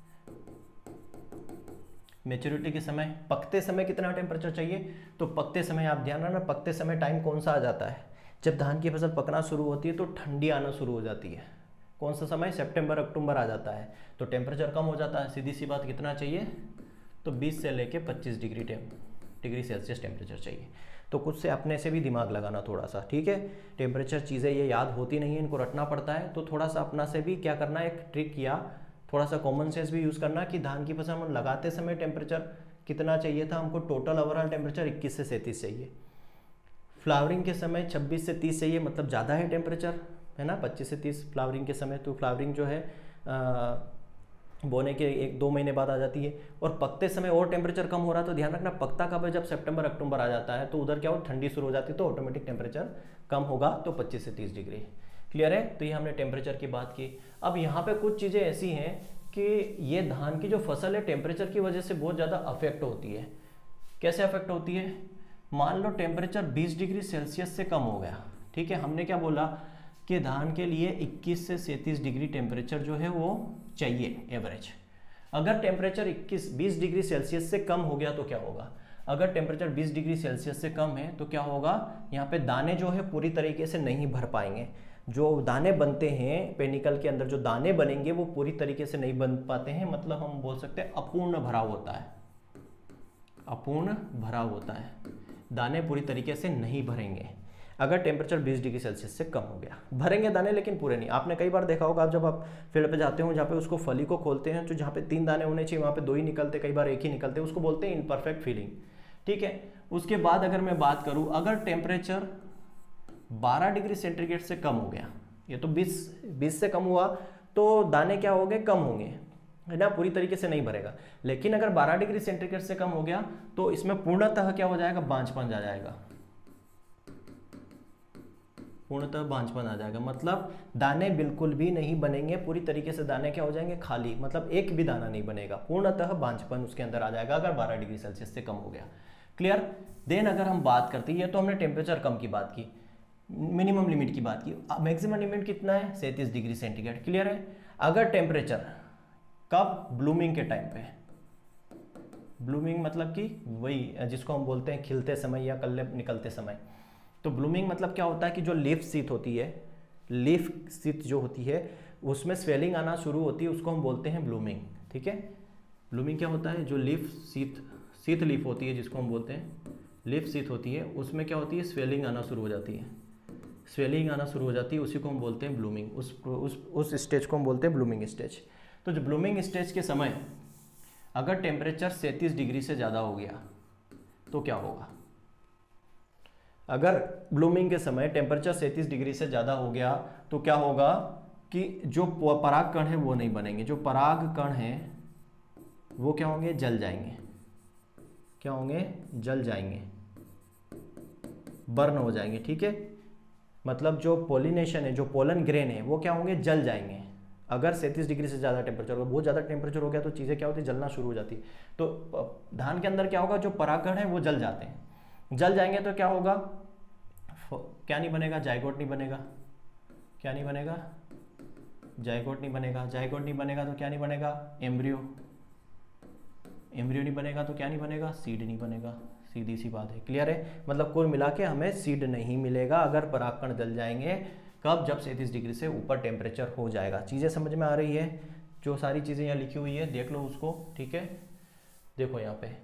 मैच्योरिटी के समय, पकते समय कितना टेम्परेचर चाहिए? तो पकते समय आप ध्यान रखना, पकते समय टाइम कौन सा आ जाता है? जब धान की फसल पकना शुरू होती है तो ठंडी आना शुरू हो जाती है। कौन सा समय? सितंबर अक्टूबर आ जाता है, तो टेम्परेचर कम हो जाता है। सीधी सी बात, कितना चाहिए? तो बीस से लेके पच्चीस डिग्री टेम डिग्री सेल्सियस टेम्परेचर चाहिए। तो कुछ से अपने से भी दिमाग लगाना थोड़ा सा। ठीक है, टेम्परेचर चीज़ें ये याद होती नहीं है, इनको रटना पड़ता है। तो थोड़ा सा अपना से भी क्या करना है, एक ट्रिक या थोड़ा सा कॉमन सेंस भी यूज़ करना कि धान की फसल हम लगाते समय टेम्परेचर कितना चाहिए था हमको? टोटल ओवरऑल टेम्परेचर इक्कीस से सैंतीस चाहिए। फ्लावरिंग के समय छब्बीस से तीस चाहिए, मतलब ज़्यादा है टेम्परेचर, है ना? पच्चीस से तीस फ्लावरिंग के समय। तो फ्लावरिंग जो है आ, बोने के एक दो महीने बाद आ जाती है। और पकते समय और टेम्परेचर कम हो रहा है, तो ध्यान रखना पकता कब है? जब सितंबर अक्टूबर आ जाता है, तो उधर क्या हो, ठंडी शुरू हो जाती है, तो ऑटोमेटिक टेम्परेचर कम होगा, तो पच्चीस से तीस डिग्री। क्लियर है? तो ये हमने टेम्परेचर की बात की। अब यहाँ पे कुछ चीज़ें ऐसी हैं कि ये धान की जो फसल है टेम्परेचर की वजह से बहुत ज़्यादा अफेक्ट होती है। कैसे अफेक्ट होती है? मान लो टेम्परेचर बीस डिग्री सेल्सियस से कम हो गया। ठीक है, हमने क्या बोला कि धान के लिए इक्कीस से सैंतीस डिग्री टेम्परेचर जो है वो चाहिए एवरेज। अगर टेम्परेचर इक्कीस बीस डिग्री सेल्सियस से कम हो गया तो क्या होगा? अगर टेम्परेचर बीस डिग्री सेल्सियस से कम है तो क्या होगा? यहाँ पे दाने जो है पूरी तरीके से नहीं भर पाएंगे। जो दाने बनते हैं पेनिकल के अंदर, जो दाने बनेंगे वो पूरी तरीके से नहीं बन पाते हैं, मतलब हम बोल सकते हैं अपूर्ण भराव होता है। अपूर्ण भराव होता है, दाने पूरी तरीके से नहीं भरेंगे अगर टेम्परेचर बीस डिग्री सेल्सियस से कम हो गया। भरेंगे दाने लेकिन पूरे नहीं। आपने कई बार देखा होगा, आप जब आप फील्ड पे जाते हो, जहाँ पे उसको फली को खोलते हैं, तो जहाँ पे तीन दाने होने चाहिए वहाँ पे दो ही निकलते, कई बार एक ही निकलते, उसको बोलते हैं इनपरफेक्ट फीलिंग। ठीक है, उसके बाद अगर मैं बात करूँ, अगर टेम्परेचर बारह डिग्री सेंटीग्रेड से कम हो गया, ये तो बीस बीस से कम हुआ तो दाने क्या होंगे, कम होंगे, है ना, पूरी तरीके से नहीं भरेगा। लेकिन अगर बारह डिग्री सेंटीग्रेड से कम हो गया तो इसमें पूर्णतः क्या हो जाएगा, बांझपन आ जाएगा, पूर्णतः बांझपन आ जाएगा। मतलब दाने बिल्कुल भी नहीं बनेंगे, पूरी तरीके से दाने क्या हो जाएंगे, खाली, मतलब एक भी दाना नहीं बनेगा, पूर्णतः बांझपन उसके अंदर आ जाएगा अगर बारह डिग्री सेल्सियस से कम हो गया। क्लियर। देन अगर हम बात करते हैं, ये तो हमने टेम्परेचर कम की बात की, मिनिमम लिमिट की बात की, मैक्सिमम लिमिट कितना है, सैंतीस डिग्री सेंटीग्रेड। क्लियर है। अगर टेम्परेचर कब, ब्लूमिंग के टाइम पे, ब्लूमिंग मतलब कि वही जिसको हम बोलते हैं खिलते समय या कल्ले निकलते समय। तो ब्लूमिंग मतलब क्या होता है कि जो लीफ सीथ होती है, लीफ सीथ जो होती है उसमें स्वेलिंग आना शुरू होती है, उसको हम बोलते हैं ब्लूमिंग। ठीक है। ब्लूमिंग क्या होता है, जो लीफ सीथ सीथ लीफ होती है जिसको हम बोलते हैं लीफ सीथ होती है, उसमें क्या होती है, स्वेलिंग आना शुरू हो जाती है, स्वेलिंग आना शुरू हो जाती है, उसी को हम बोलते हैं ब्लूमिंग। उस उस उस स्टेज को हम बोलते हैं ब्लूमिंग स्टेज। तो जो ब्लूमिंग स्टेज के समय अगर टेम्परेचर सैंतीस डिग्री से ज़्यादा हो गया तो क्या होगा, अगर ब्लूमिंग के समय टेम्परेचर सैंतीस डिग्री से ज़्यादा हो गया तो क्या होगा कि जो पराग कण है वो नहीं बनेंगे, जो पराग कण हैं वो क्या होंगे, जल जाएंगे, क्या होंगे, जल जाएंगे, बर्न हो जाएंगे। ठीक है। मतलब जो पोलिनेशन है, जो पोलन ग्रेन है वो क्या होंगे, जल जाएंगे। अगर सैंतीस डिग्री से ज़्यादा टेम्परेचर होगा, बहुत ज़्यादा टेम्परेचर हो गया तो चीज़ें क्या होती है, जलना शुरू हो जाती है। तो धान के अंदर क्या होगा, जो परागकण है वो जल जाते हैं, जल जाएंगे तो क्या होगा, क्या नहीं बनेगा, जाइगोट नहीं बनेगा, क्या नहीं बनेगा, जाइगोट नहीं बनेगा, जाइगोट नहीं बनेगा तो क्या नहीं बनेगा, एम्ब्रियो, एम्ब्रियो नहीं बनेगा तो क्या नहीं बनेगा, सीड नहीं बनेगा, सीधी सी बात है। क्लियर है। मतलब कुल मिला के हमें सीड नहीं मिलेगा अगर परागकण जल जाएंगे, कब, जब सैंतीस डिग्री से ऊपर टेम्परेचर हो जाएगा। चीज़ें समझ में आ रही है, जो सारी चीज़ें यहाँ लिखी हुई है देख लो उसको। ठीक है। देखो यहाँ पे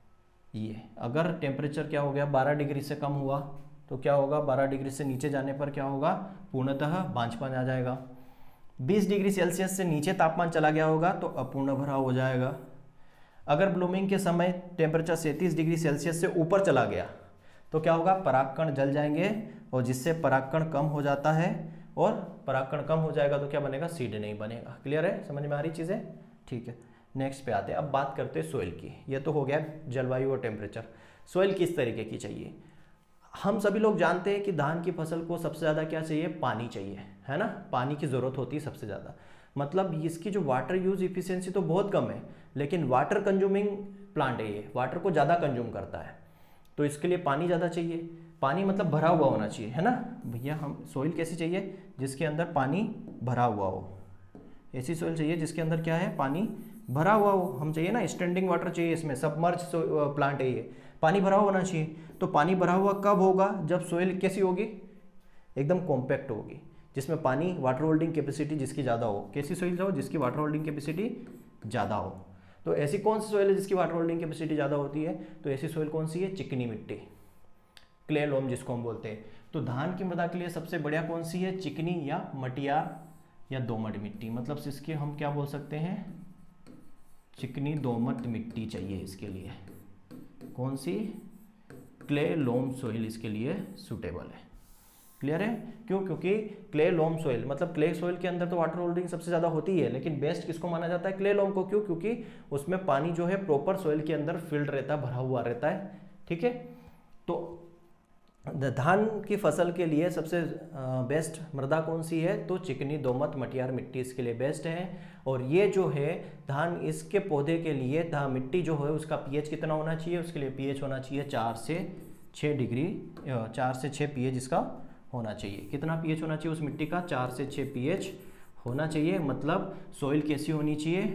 ये अगर टेम्परेचर क्या हो गया, बारह डिग्री से कम हुआ तो क्या होगा, बारह डिग्री से नीचे जाने पर क्या होगा, पूर्णतः बांझपन आ जाएगा। बीस डिग्री सेल्सियस से नीचे तापमान चला गया होगा तो अपूर्ण भराव हो जाएगा। अगर ब्लूमिंग के समय टेम्परेचर सैंतीस डिग्री सेल्सियस से ऊपर चला गया तो क्या होगा, परागकण जल जाएंगे, और जिससे परागकण कम हो जाता है, और परागकण कम हो जाएगा तो क्या बनेगा, सीड नहीं बनेगा। क्लियर है, समझ में आ रही चीज़ें। ठीक है। नेक्स्ट पे आते हैं। अब बात करते हैं सोइल की। ये तो हो गया जलवायु और टेम्परेचर। सोइल किस तरीके की चाहिए। हम सभी लोग जानते हैं कि धान की फसल को सबसे ज़्यादा क्या चाहिए, पानी चाहिए, है ना, पानी की ज़रूरत होती है सबसे ज़्यादा। मतलब इसकी जो वाटर यूज इफिशियंसी तो बहुत कम है, लेकिन वाटर कंज्यूमिंग प्लांट है, ये वाटर को ज़्यादा कंज्यूम करता है, तो इसके लिए पानी ज़्यादा चाहिए। पानी मतलब भरा हुआ होना चाहिए, है ना भैया। हम सोइल कैसी चाहिए, जिसके अंदर पानी भरा हुआ हो, ऐसी सोइल चाहिए जिसके अंदर क्या है, पानी भरा हुआ हो। हम चाहिए ना स्टैंडिंग वाटर चाहिए, इसमें सबमर्ज प्लांट है ये, पानी भरा हुआ होना चाहिए। तो पानी भरा हुआ कब होगा, जब सोइल कैसी होगी, एकदम कॉम्पैक्ट होगी, जिसमें पानी वाटर होल्डिंग कैपेसिटी जिसकी ज़्यादा हो। कैसी सोइल हो, जिसकी वाटर होल्डिंग कैपेसिटी ज़्यादा हो। तो ऐसी कौन सी सोइल है जिसकी वाटर होल्डिंग कैपेसिटी ज़्यादा होती है, तो ऐसी सोइल कौन सी है, चिकनी मिट्टी, क्ले लोम जिसको हम बोलते हैं। तो धान की मृदा के लिए सबसे बढ़िया कौन सी है, चिकनी या मटियार या दोमट मिट्टी। मतलब इसके हम क्या बोल सकते हैं, चिकनी दोमट मिट्टी चाहिए इसके लिए। कौन सी, क्ले लोम सोइल इसके लिए सूटेबल है। क्लियर है। क्यों, क्योंकि क्ले लोम सोइल मतलब क्ले सोइल के अंदर तो वाटर होल्डिंग सबसे ज़्यादा होती है, लेकिन बेस्ट किसको माना जाता है, क्ले लोम को। क्यों, क्योंकि उसमें पानी जो है प्रॉपर सोइल के अंदर फिल्ड रहता है, भरा हुआ रहता है। ठीक है। तो धान की फसल के लिए सबसे बेस्ट मृदा कौन सी है, तो चिकनी दोमट मटियार मिट्टी इसके लिए बेस्ट है। और ये जो है धान, इसके पौधे के लिए धान मिट्टी जो है उसका पीएच कितना होना चाहिए, उसके लिए पीएच होना चाहिए चार से छः डिग्री, चार से छः पीएच इसका होना चाहिए। कितना पीएच होना चाहिए उस मिट्टी का, चार से छः पीएच होना चाहिए। मतलब सॉइल कैसी होनी चाहिए,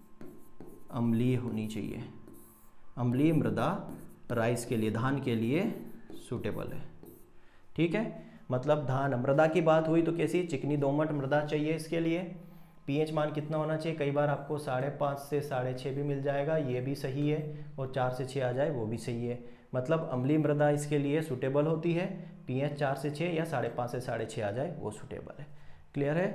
अम्लीय होनी चाहिए। अम्लीय मृदा राइस के लिए, धान के लिए सूटेबल है। ठीक है। मतलब धान मृदा की बात हुई तो कैसी, चिकनी दोमट मृदा चाहिए इसके लिए। पीएच मान कितना होना चाहिए, कई बार आपको साढ़े पाँच से साढ़े छः भी मिल जाएगा, ये भी सही है, और चार से छः आ जाए वो भी सही है। मतलब अम्लीय मृदा इसके लिए सूटेबल होती है, पीएच चार से छः या साढ़े पाँच से साढ़े छः आ जाए वो सूटेबल है। क्लियर है।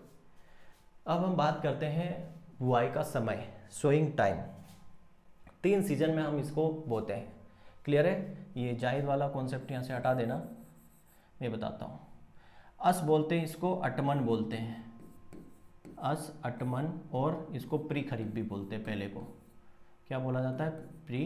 अब हम बात करते हैं बुआई का समय, सोइंग टाइम। तीन सीजन में हम इसको बोते हैं। क्लियर है। ये जायद वाला कॉन्सेप्ट यहाँ से हटा देना, मैं बताता हूँ। अस बोलते हैं, इसको अटमन बोलते हैं, अस अटमन, और इसको प्री खरीफ भी बोलते हैं। पहले को क्या बोला जाता है? प्री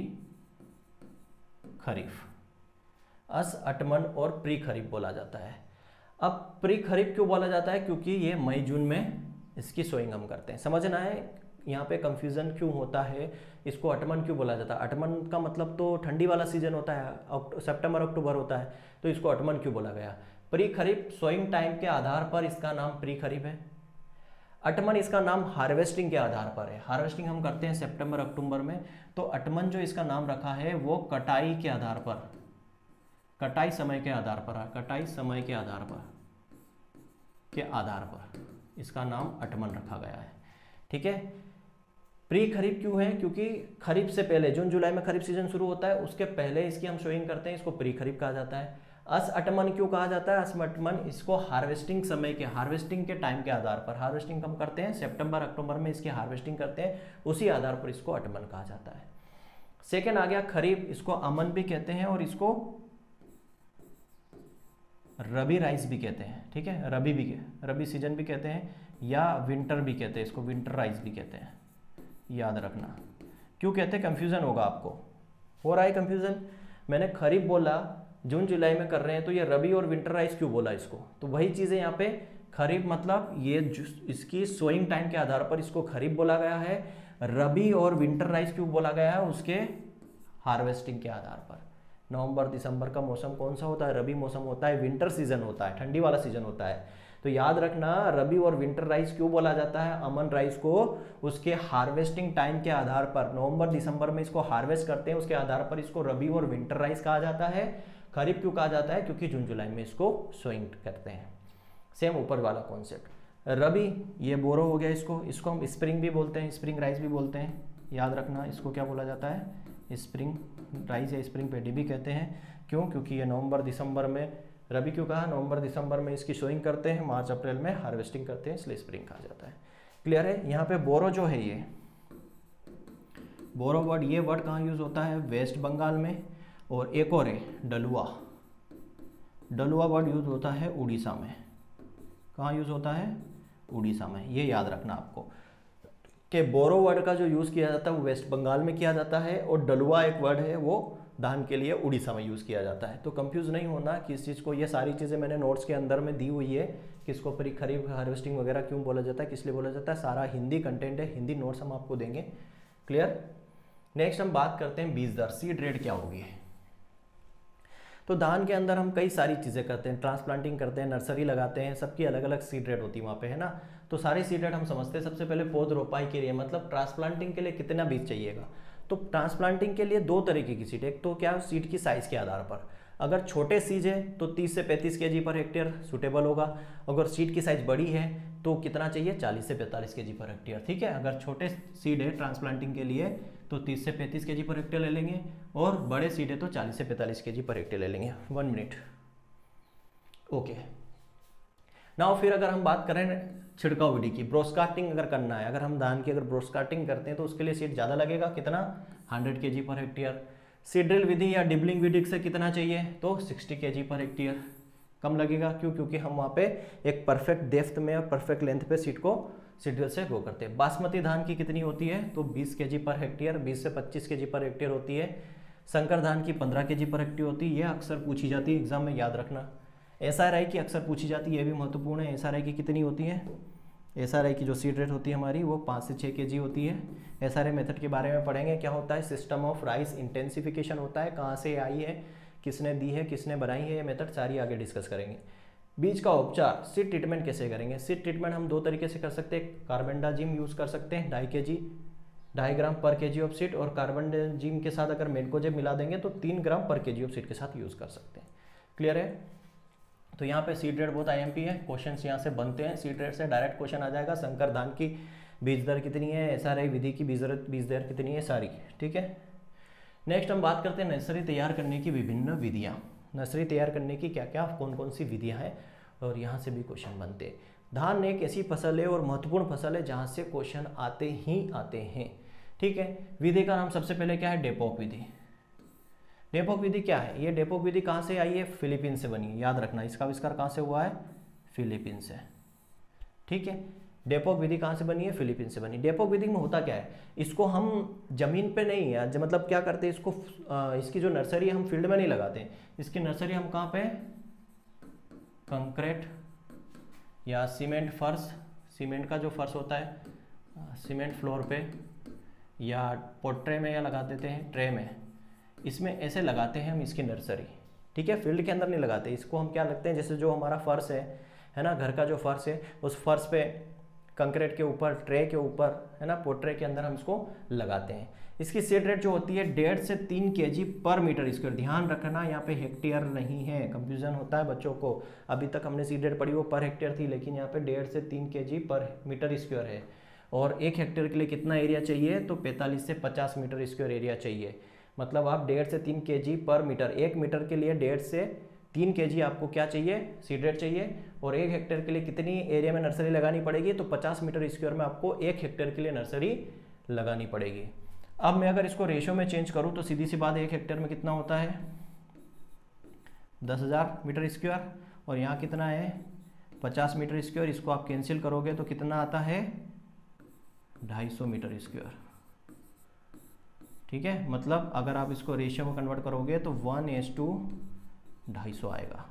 खरीफ। अस अटमन और प्री खरीफ बोला जाता है। अब प्री खरीफ क्यों बोला जाता है? क्योंकि ये मई जून में इसकी सोइंग हम करते हैं। समझना है यहाँ पे कंफ्यूजन क्यों होता है, इसको अटमन क्यों बोला जाता है। अटमन का मतलब तो ठंडी वाला सीजन होता है, सितंबर अक्टूबर होता है, तो इसको अटमन क्यों बोला गया। प्री खरीफ सोइंग टाइम के आधार पर इसका नाम प्री खरीफ है। अटमन इसका नाम हार्वेस्टिंग के आधार पर है। हार्वेस्टिंग हम करते हैं सितंबर अक्टूबर में, तो अटमन जो इसका नाम रखा है वो कटाई के आधार पर, कटाई समय के आधार पर, कटाई समय के आधार पर के आधार पर इसका नाम अटमन रखा गया है। ठीक है। प्री खरीफ क्यों है? क्योंकि खरीफ से पहले, जून जुलाई में खरीफ सीजन शुरू होता है, उसके पहले इसकी हम शोइंग करते हैं, इसको प्री खरीफ कहा जाता है। अस अटमन क्यों कहा जाता है? अस अटमन इसको हार्वेस्टिंग समय के, हार्वेस्टिंग के टाइम के आधार पर, हार्वेस्टिंग हम करते हैं सितंबर अक्टूबर में, इसकी हार्वेस्टिंग करते हैं, उसी आधार पर इसको अटमन कहा जाता है। सेकेंड आ गया खरीफ, इसको अमन भी कहते हैं और इसको रबी राइस भी कहते हैं। ठीक है, रबी भी, रबी सीजन भी कहते हैं, या विंटर भी कहते हैं, इसको विंटर राइस भी कहते हैं, याद रखना। क्यों कहते हैं? कंफ्यूजन होगा आपको, हो रहा है कंफ्यूजन। मैंने खरीफ बोला, जून जुलाई में कर रहे हैं, तो ये रबी और विंटर राइस क्यों बोला इसको? तो वही चीज़ें यहाँ पे, खरीफ मतलब ये इसकी सोइंग टाइम के आधार पर इसको खरीफ बोला गया है। रबी और विंटर राइस क्यों बोला गया है? उसके हार्वेस्टिंग के आधार पर। नवंबर दिसंबर का मौसम कौन सा होता है? रबी मौसम होता है, विंटर सीजन होता है, ठंडी वाला सीजन होता है। तो याद रखना, रबी और विंटर राइस क्यों बोला जाता है अमन राइस को? उसके हार्वेस्टिंग टाइम के आधार पर, नवंबर दिसंबर में इसको हार्वेस्ट करते हैं, उसके आधार पर इसको रबी और विंटर राइस कहा जाता है। खरीफ क्यों कहा जाता है? क्योंकि जून जुलाई में इसको सोइंग करते हैं। सेम ऊपर वाला कॉन्सेप्ट। रबी, ये बोरो हो गया, इसको इसको हम स्प्रिंग भी बोलते हैं, स्प्रिंग राइस भी बोलते हैं, याद रखना। इसको क्या बोला जाता है? स्प्रिंग राइस या स्प्रिंग पेडी भी कहते हैं। क्यों? क्योंकि ये नवंबर दिसंबर में, रबी क्यों कहा? नवंबर दिसंबर में इसकी सोइंग करते हैं, मार्च अप्रैल में हार्वेस्टिंग करते हैं, इसलिए स्प्रिंग कहा जाता है। क्लियर है? यहाँ पे बोरो जो है, ये बोरो वर्ड, ये वर्ड कहाँ यूज होता है? वेस्ट बंगाल में। और एक और है डलुआ, डलुआ वर्ड यूज होता है उड़ीसा में। कहाँ यूज होता है? उड़ीसा में। ये याद रखना आपको कि बोरो वर्ड का जो यूज़ किया जाता है वो वेस्ट बंगाल में किया जाता है, और डलुआ एक वर्ड है वो धान के लिए उड़ीसा में यूज़ किया जाता है। तो कंफ्यूज नहीं होना किस चीज़ को। ये सारी चीज़ें मैंने नोट्स के अंदर में दी हुई है, किसको प्री खरीफ हार्वेस्टिंग वगैरह क्यों बोला जाता है, किस लिए बोला जाता है, सारा हिंदी कंटेंट है, हिंदी नोट्स हम आपको देंगे। क्लियर? नेक्स्ट हम बात करते हैं बीज दर, सीड रेट क्या होगी। तो धान के अंदर हम कई सारी चीज़ें करते हैं, ट्रांसप्लांटिंग करते हैं, नर्सरी लगाते हैं, सबकी अलग अलग सीड रेट होती है वहाँ पे, है ना। तो सारे सीड रेट हम समझते हैं। सबसे पहले पौध रोपाई के लिए, मतलब ट्रांसप्लांटिंग के लिए कितना बीज चाहिएगा। तो ट्रांसप्लांटिंग के लिए दो तरीके की सीड, एक तो क्या, सीड की साइज़ के आधार पर। अगर छोटे सीज है तो तीस से पैंतीस के जी पर हेक्टेयर सूटेबल होगा। अगर सीड की साइज़ बड़ी है तो कितना चाहिए? चालीस से पैंतालीस के जी पर हेक्टेयर। ठीक है, अगर छोटे सीड है ट्रांसप्लांटिंग के लिए तो तीस से पैंतीस के जी पर हेक्टेयर ले लेंगे, और बड़े सीड है तो चालीस से पैंतालीस के जी पर हेक्टेयर ले लेंगे। One minute. ओके, नाउ फिर अगर हम बात करें छिड़काव विधि की, ब्रोडकास्टिंग अगर करना है, अगर हम धान की अगर ब्रोडकास्टिंग करते हैं तो उसके लिए सीड ज़्यादा लगेगा, कितना? हंड्रेड के जी पर हेक्टेयर। सीड ड्रिल विधि या डिबलिंग विधि से कितना चाहिए? तो सिक्सटी के जी पर हेक्टेयर। कम लगेगा, क्यों? क्योंकि हम वहाँ पे एक परफेक्ट डेप्थ में और परफेक्ट लेंथ पे सीड को सीड ड्रिल से ग्रो करते हैं। बासमती धान की कितनी होती है? तो बीस के जी पर हेक्टेयर, बीस से पच्चीस के जी पर हेक्टेयर होती है। संकर धान की पंद्रह के जी पर हेक्टेयर होती है। ये अक्सर पूछी जाती है एग्जाम में, याद रखना। एस आर आई की अक्सर पूछी जाती है, ये भी महत्वपूर्ण है। एस आर आई की कितनी होती है? एस आर आई की जो सीड रेट होती है हमारी वो पाँच से छः के जी होती है। एस आर आई मेथड के बारे में पढ़ेंगे, क्या होता है? सिस्टम ऑफ राइस इंटेंसिफिकेशन होता है, कहाँ से आई है, किसने दी है, किसने बनाई है, ये मेथड सारी आगे डिस्कस करेंगे। बीज का उपचार, सीड ट्रीटमेंट कैसे करेंगे? सीड ट्रीटमेंट हम दो तरीके से कर सकते हैं। कार्बेंडाजिम यूज़ कर सकते हैं, ढाई के जी ढाई gram per K G of seed, और कार्बेंडाजिम के साथ अगर मेनकोजेब मिला देंगे तो तीन ग्राम per K G of seed के साथ यूज़ कर सकते हैं। क्लियर है? तो यहाँ पे सीड रेट बहुत आईएमपी है, क्वेश्चंस यहाँ से बनते हैं। सीड रेट से डायरेक्ट क्वेश्चन आ जाएगा। संकर धान की बीज दर कितनी है, एसआरआई विधि की बीज दर बीज दर कितनी है, सारी। ठीक है, नेक्स्ट हम बात करते हैं नर्सरी तैयार करने की विभिन्न विधियाँ। नर्सरी तैयार करने की क्या क्या कौन कौन सी विधियाँ हैं, और यहाँ से भी क्वेश्चन बनते हैं। धान एक ऐसी फसल है और महत्वपूर्ण फसल है जहाँ से क्वेश्चन आते ही आते हैं। ठीक है, विधि का नाम सबसे पहले क्या है? डेपोक विधि। डेपोक विधि क्या है? ये डेपोक विधि कहाँ से आई है? फिलीपींस से बनी है, याद रखना। इसका आविष्कार कहाँ से हुआ है? फिलीपींस से। ठीक है, डेपोक विधि कहाँ से बनी है? फिलीपींस से बनी। डेपोक विधि में होता क्या है, इसको हम जमीन पे नहीं है, जब मतलब क्या करते हैं इसको, आ, इसकी जो नर्सरी हम फील्ड में नहीं लगाते हैं, इसकी नर्सरी हम कहाँ पे, कंक्रीट या सीमेंट फर्श, सीमेंट का जो फर्श होता है सीमेंट फ्लोर पे या पोट्रे में या लगा देते हैं ट्रे में, इसमें ऐसे लगाते हैं हम इसकी नर्सरी। ठीक है, फील्ड के अंदर नहीं लगाते इसको, हम क्या लगते हैं जैसे जो हमारा फर्श है है ना, घर का जो फर्श है उस फर्श पे कंक्रीट के ऊपर, ट्रे के ऊपर, है ना, पोट्रे के अंदर हम इसको लगाते हैं। इसकी सीड रेट जो होती है डेढ़ से तीन के जी पर मीटर स्क्वायर। ध्यान रखना यहाँ पे हेक्टेयर नहीं है, कंफ्यूजन होता है बच्चों को। अभी तक हमने सीड रेट पढ़ी वो पर हेक्टेयर थी, लेकिन यहाँ पे डेढ़ से तीन के जी पर मीटर स्क्वायर है। और एक हेक्टेयर के लिए कितना एरिया चाहिए, तो पैंतालीस से पचास मीटर स्क्वायर एरिया चाहिए। मतलब आप डेढ़ से तीन के जी पर मीटर, एक मीटर के लिए डेढ़ से तीन के जी आपको क्या चाहिए, सीड रेट चाहिए। और एक हेक्टेयर के लिए कितनी एरिया में नर्सरी लगानी पड़ेगी, तो पचास मीटर स्क्वायर में आपको एक हेक्टेयर के लिए नर्सरी लगानी पड़ेगी। अब मैं अगर इसको रेशो में चेंज करूं तो सीधी सी बात, एक हेक्टेयर में कितना होता है, दस हज़ार मीटर स्क्वायर, और यहाँ कितना है, पचास मीटर स्क्वायर। इसको आप कैंसिल करोगे तो कितना आता है, ढाई सौ मीटर स्क्वायर। ठीक है, मतलब अगर आप इसको रेशियो में कन्वर्ट करोगे तो वन एस टू ढाई सौ आएगा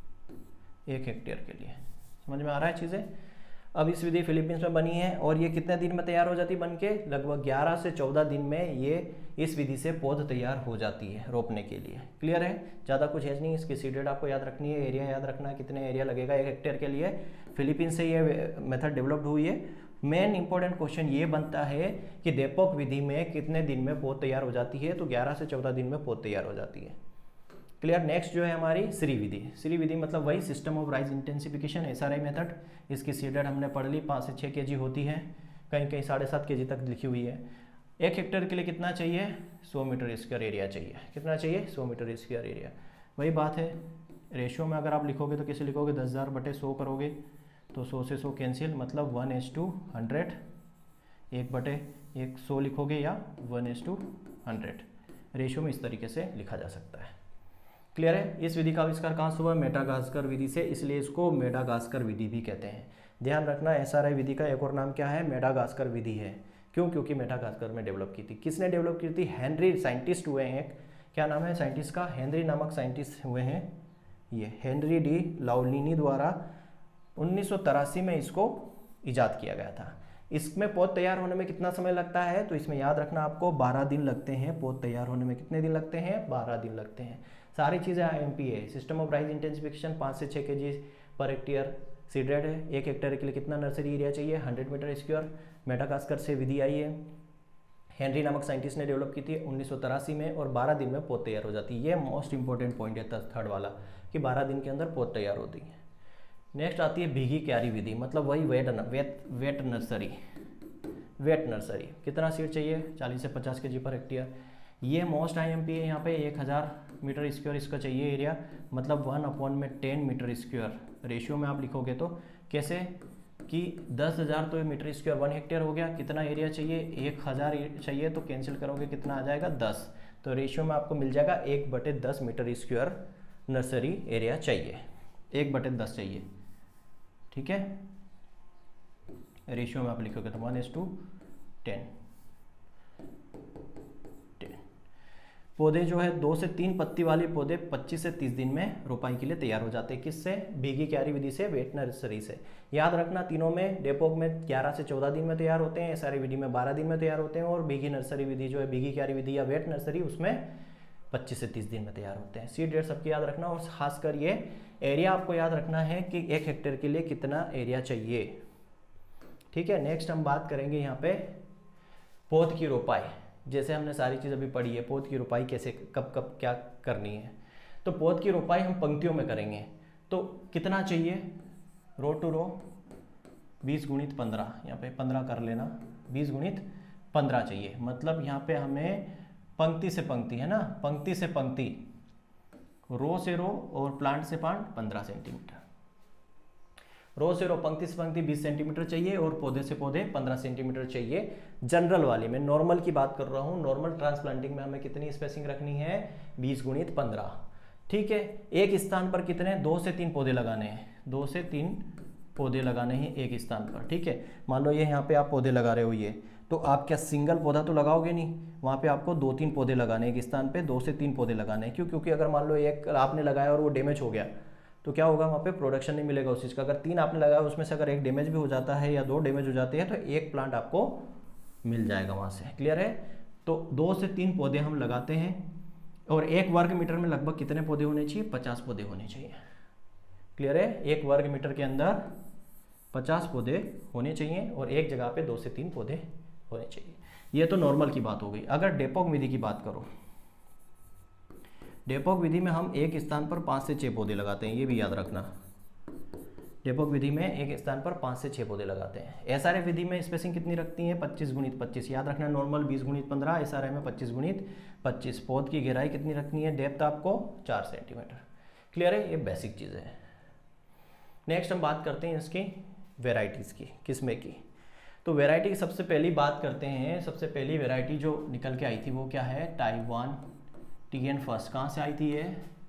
एक हेक्टेयर के लिए। समझ में आ रहा है चीज़ें। अब इस विधि फिलीपींस में बनी है और ये कितने दिन में तैयार हो जाती है बन के, लगभग ग्यारह से चौदह दिन में ये इस विधि से पौध तैयार हो जाती है रोपने के लिए। क्लियर है, ज़्यादा कुछ है नहीं। इसकी सीड रेट आपको याद रखनी है, एरिया याद रखना है, कितने एरिया लगेगा एक हेक्टेयर के लिए। फिलीपींस से ये मेथड डेवलप्ड हुई है। मेन इंपॉर्टेंट क्वेश्चन ये बनता है कि डेपोक विधि में कितने दिन में पौध तैयार हो जाती है, तो ग्यारह से चौदह दिन में पौध तैयार हो जाती है। क्लियर। नेक्स्ट जो है हमारी श्री विधि। श्री विधि मतलब वही system of rice intensification, S R I method. इसकी सीड रेट हमने पढ़ ली, पाँच से छः के जी होती है, कहीं कहीं साढ़े सात के जी तक लिखी हुई है। एक हेक्टेयर के लिए कितना चाहिए, सौ मीटर स्क्वायर एरिया चाहिए। कितना चाहिए, सौ मीटर स्क्वायर एरिया। वही बात है, रेशियो में अगर आप लिखोगे तो कैसे लिखोगे, दस हज़ार बटे सौ करोगे तो सौ से सौ कैंसिल, मतलब वन एस टू हंड्रेड, एक बटे एक सौ लिखोगे या one is to hundred. Ratio में इस तरीके से लिखा जा सकता है। क्लियर है। इस विधि का आविष्कार कहाँ से हुआ, मेडागास्कर विधि से, इसलिए इसको मेडागास्कर विधि भी कहते हैं। ध्यान रखना, एसआरआई विधि का एक और नाम क्या है, मेडागास्कर विधि है। क्यों, क्योंकि मेडागास्कर में डेवलप की थी। किसने डेवलप की थी, हेनरी, साइंटिस्ट हुए हैं, क्या नाम है साइंटिस्ट का, हेनरी नामक साइंटिस्ट हुए हैं, ये हेनरी डी लाउलिनी द्वारा उन्नीस सौ तिरासी में इसको इजाद किया गया था। इसमें पौध तैयार होने में कितना समय लगता है, तो इसमें याद रखना आपको बारह दिन लगते हैं। पौध तैयार होने में कितने दिन लगते हैं, बारह दिन लगते हैं। सारी चीज़ें आई एम पी है। सिस्टम ऑफ राइज इंटेंसिफिकेशन पाँच से छः के जी पर हेक्टेयर सीड रेट है। एक हेक्टेयर के लिए कितना नर्सरी एरिया चाहिए, हंड्रेड मीटर स्क्वायर। मेडागास्कर से विधि आई है, हेनरी नामक साइंटिस्ट ने डेवलप की थी उन्नीस सौ तिरासी में, और बारह दिन में पौध तैयार हो जाती है। ये मोस्ट इंपॉर्टेंट पॉइंट है थर्ड वाला, कि बारह दिन के अंदर पौध तैयार होती है। नेक्स्ट आती है भीगी क्यारी विधि, मतलब वही wet wet wet nursery. Wet nursery कितना सीड चाहिए, चालीस से पचास के जी पर हेक्टेयर। ये मोस्ट आई एम पी है, यहाँ पे एक हज़ार मीटर स्क्वायर इसका चाहिए एरिया, मतलब वन अपॉन में टेन मीटर स्क्वायर। रेशियो में आप लिखोगे तो कैसे कि दस हज़ार तो मीटर स्क्वायर वन हेक्टेयर हो गया। कितना एरिया चाहिए, एक हज़ार चाहिए, तो कैंसिल करोगे कितना आ जाएगा, दस। तो रेशियो में आपको मिल जाएगा एक बटे दस मीटर स्क्वायर नर्सरी एरिया चाहिए, एक बटे दस चाहिए। ठीक है, रेशियो में आप लिखोगे तो one is to ten ten. पौधे जो है दो से तीन पत्ती वाले पौधे पच्चीस से तीस दिन में रोपाई के लिए तैयार हो जाते हैं। किससे, भीगी क्यारी विधि से, वेट नर्सरी से। याद रखना, तीनों में, डेपोक में ग्यारह से चौदह दिन में तैयार होते हैं, एसआरआई विधि में बारह दिन में तैयार होते हैं, और भीगी नर्सरी विधि जो है, भीगी क्यारी विधि या वेट नर्सरी, उसमें पच्चीस से तीस दिन में तैयार होते हैं। सीड रेट सबकी याद रखना, और खासकर ये एरिया आपको याद रखना है कि एक हेक्टेयर के लिए कितना एरिया चाहिए। ठीक है। नेक्स्ट हम बात करेंगे यहाँ पे पौध की रोपाई। जैसे हमने सारी चीज़ अभी पढ़ी है, पौध की रोपाई कैसे, कब कब क्या करनी है। तो पौध की रोपाई हम पंक्तियों में करेंगे, तो कितना चाहिए, रो टू रो बीस गुणित पंद्रह, यहाँ पे पंद्रह कर लेना, बीस गुणित पंद्रह चाहिए। मतलब यहाँ पे हमें पंक्ति से पंक्ति, है ना, पंक्ति से पंक्ति, रो से रो और प्लांट से प्लांट पंद्रह सेंटीमीटर। रो से रो, पंक्ति से पंक्ति बीस सेंटीमीटर चाहिए, और पौधे से पौधे पंद्रह सेंटीमीटर चाहिए। जनरल वाली में, नॉर्मल की बात कर रहा हूँ, नॉर्मल ट्रांसप्लांटिंग में हमें कितनी स्पेसिंग रखनी है, बीस गुणित पंद्रह। ठीक है। एक स्थान पर कितने, दो से तीन पौधे लगाने हैं, दो से तीन पौधे लगाने हैं एक स्थान पर, ठीक है। मान लो ये यहाँ पे आप पौधे लगा रहे हो, ये तो आप क्या सिंगल पौधा तो लगाओगे नहीं, वहाँ पे आपको दो तीन पौधे लगाने हैं एक स्थान पे, दो से तीन पौधे लगाने हैं। क्यों? क्योंकि अगर मान लो एक आपने लगाया और वो डैमेज हो गया तो क्या होगा, वहाँ पे प्रोडक्शन नहीं मिलेगा उस चीज़ का। अगर तीन आपने लगाया उसमें से अगर एक डैमेज भी हो जाता है या दो डैमेज हो जाते हैं तो एक प्लांट आपको मिल जाएगा वहाँ से। क्लियर है? तो दो से तीन पौधे हम लगाते हैं और एक वर्ग मीटर में लगभग कितने पौधे होने चाहिए? पचास पौधे होने चाहिए। क्लियर है? एक वर्ग मीटर के अंदर पचास पौधे होने चाहिए और एक जगह पे दो से तीन पौधे होने चाहिए। ये तो नॉर्मल की बात हो गई। अगर डेपोक विधि की बात करो, डेपोक विधि में हम एक स्थान पर पाँच से छः पौधे लगाते हैं, ये भी याद रखना। डेपोक विधि में एक स्थान पर पाँच से छः पौधे लगाते हैं। एसआरए विधि में स्पेसिंग कितनी रखती है? पच्चीस गुणित पच्चीस, याद रखना। नॉर्मल बीस गुणित पंद्रह, एसआरए में पच्चीस गुणित पच्चीस। पौध की गहराई कितनी रखनी है? डेप्थ आपको चार सेंटीमीटर। क्लियर है? ये बेसिक चीज़ें हैं। नेक्स्ट हम बात करते हैं इसकी वेराइटीज़ की, किस्में की। तो वेराइटी की सबसे पहली बात करते हैं। सबसे पहली वेराइटी जो निकल के आई थी वो क्या है? Taiwan T N first. कहाँ से आई थी ये?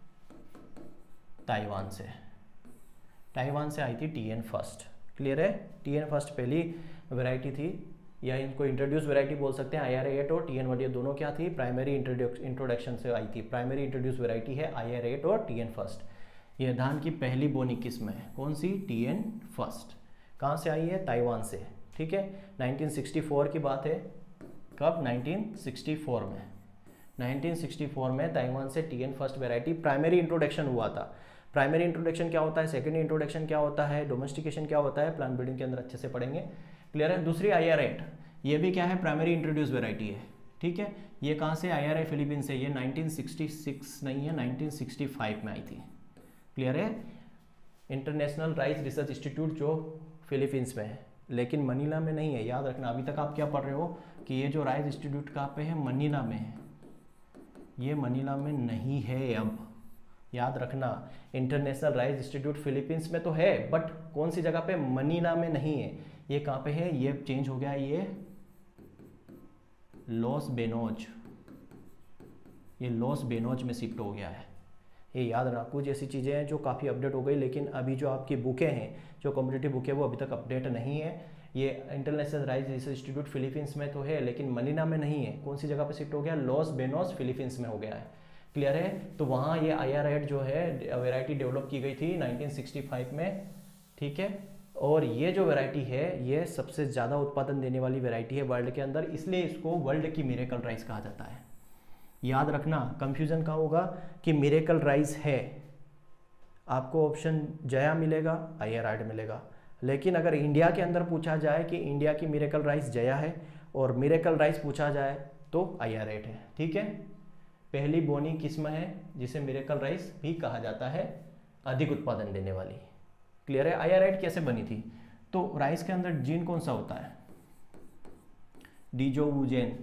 ताइवान से। ताइवान से आई थी टी एन फर्स्ट। क्लियर है? टी एन फर्स्ट पहली वेराइटी थी, या इनको इंट्रोड्यूस वेराइटी बोल सकते हैं। आई आर एट और टी एन वन ये दोनों क्या थी? प्राइमरी इंट्रोडक्शन से आई थी। प्राइमरी इंट्रोड्यूस वेराइटी है आई आर एट और टी एन फर्स्ट। यह धान की पहली बोनी किस्म है। कौन सी? T N first. कहाँ से आई है? ताइवान से। ठीक है, नाइनटीन सिक्सटी फोर की बात है। कब? नाइनटीन सिक्सटी फोर में। नाइनटीन सिक्सटी फोर में ताइवान से T N first variety primary introduction हुआ था। प्राइमरी इंट्रोडक्शन क्या होता है? सेकेंडरी इंट्रोडक्शन क्या होता है? डोमेस्टिकेशन क्या होता है? प्लांट ब्रीडिंग के अंदर अच्छे से पढ़ेंगे। क्लियर है? दूसरी आई आर एट, ये भी क्या है? प्राइमरी इंट्रोड्यूस वेराइटी है। ठीक है, ये कहाँ से? आई आर ए फिलीपीन से। ये नाइनटीन सिक्सटी सिक्स नहीं है, नाइनटीन सिक्सटी फाइव में आई थी। क्लियर है? इंटरनेशनल राइस रिसर्च इंस्टीट्यूट जो फिलीपींस में है, लेकिन मनीला में नहीं है। याद रखना, अभी तक आप क्या पढ़ रहे हो कि ये जो राइस इंस्टीट्यूट कहाँ पे है? मनीला में है। ये मनीला में नहीं है। अब याद रखना, इंटरनेशनल राइस इंस्टीट्यूट फिलीपींस में तो है, बट कौन सी जगह पे? मनीला में नहीं है। ये कहाँ पे है? ये चेंज हो गया, ये लॉस बेनोज, ये लॉस बेनोज में शिफ्ट हो गया है। ये याद रखना, कुछ ऐसी चीज़ें हैं जो काफ़ी अपडेट हो गई, लेकिन अभी जो आपकी बुकें हैं, जो कॉम्पिटिटिव बुक है, वो अभी तक अपडेट नहीं है। ये International Rice Research Institute Philippines में तो है, लेकिन मनीला में नहीं है। कौन सी जगह पे शिफ्ट हो गया? लॉस बेनोस फिलीपींस में हो गया है। क्लियर है? तो वहाँ ये आई आर एट जो है वेराइटी डेवलप की गई थी नाइनटीन सिक्सटी फाइव में। ठीक है, और ये जो वेराइटी है ये सबसे ज़्यादा उत्पादन देने वाली वेराइटी है वर्ल्ड के अंदर, इसलिए इसको वर्ल्ड की मिरेकल राइस कहा जाता है। याद रखना, कंफ्यूजन कहाँ होगा कि मिरेकल राइस है, आपको ऑप्शन जया मिलेगा, आई आर एट मिलेगा। लेकिन अगर इंडिया के अंदर पूछा जाए कि इंडिया की मिरेकल राइस जया है और मिरेकल राइस पूछा जाए तो आई आर एट है। ठीक है, पहली बोनी किस्म है जिसे मिरेकल राइस भी कहा जाता है, अधिक उत्पादन देने वाली। क्लियर है? आई आर एट कैसे बनी थी? तो राइस के अंदर जीन कौन सा होता है? डीजोवुजेन,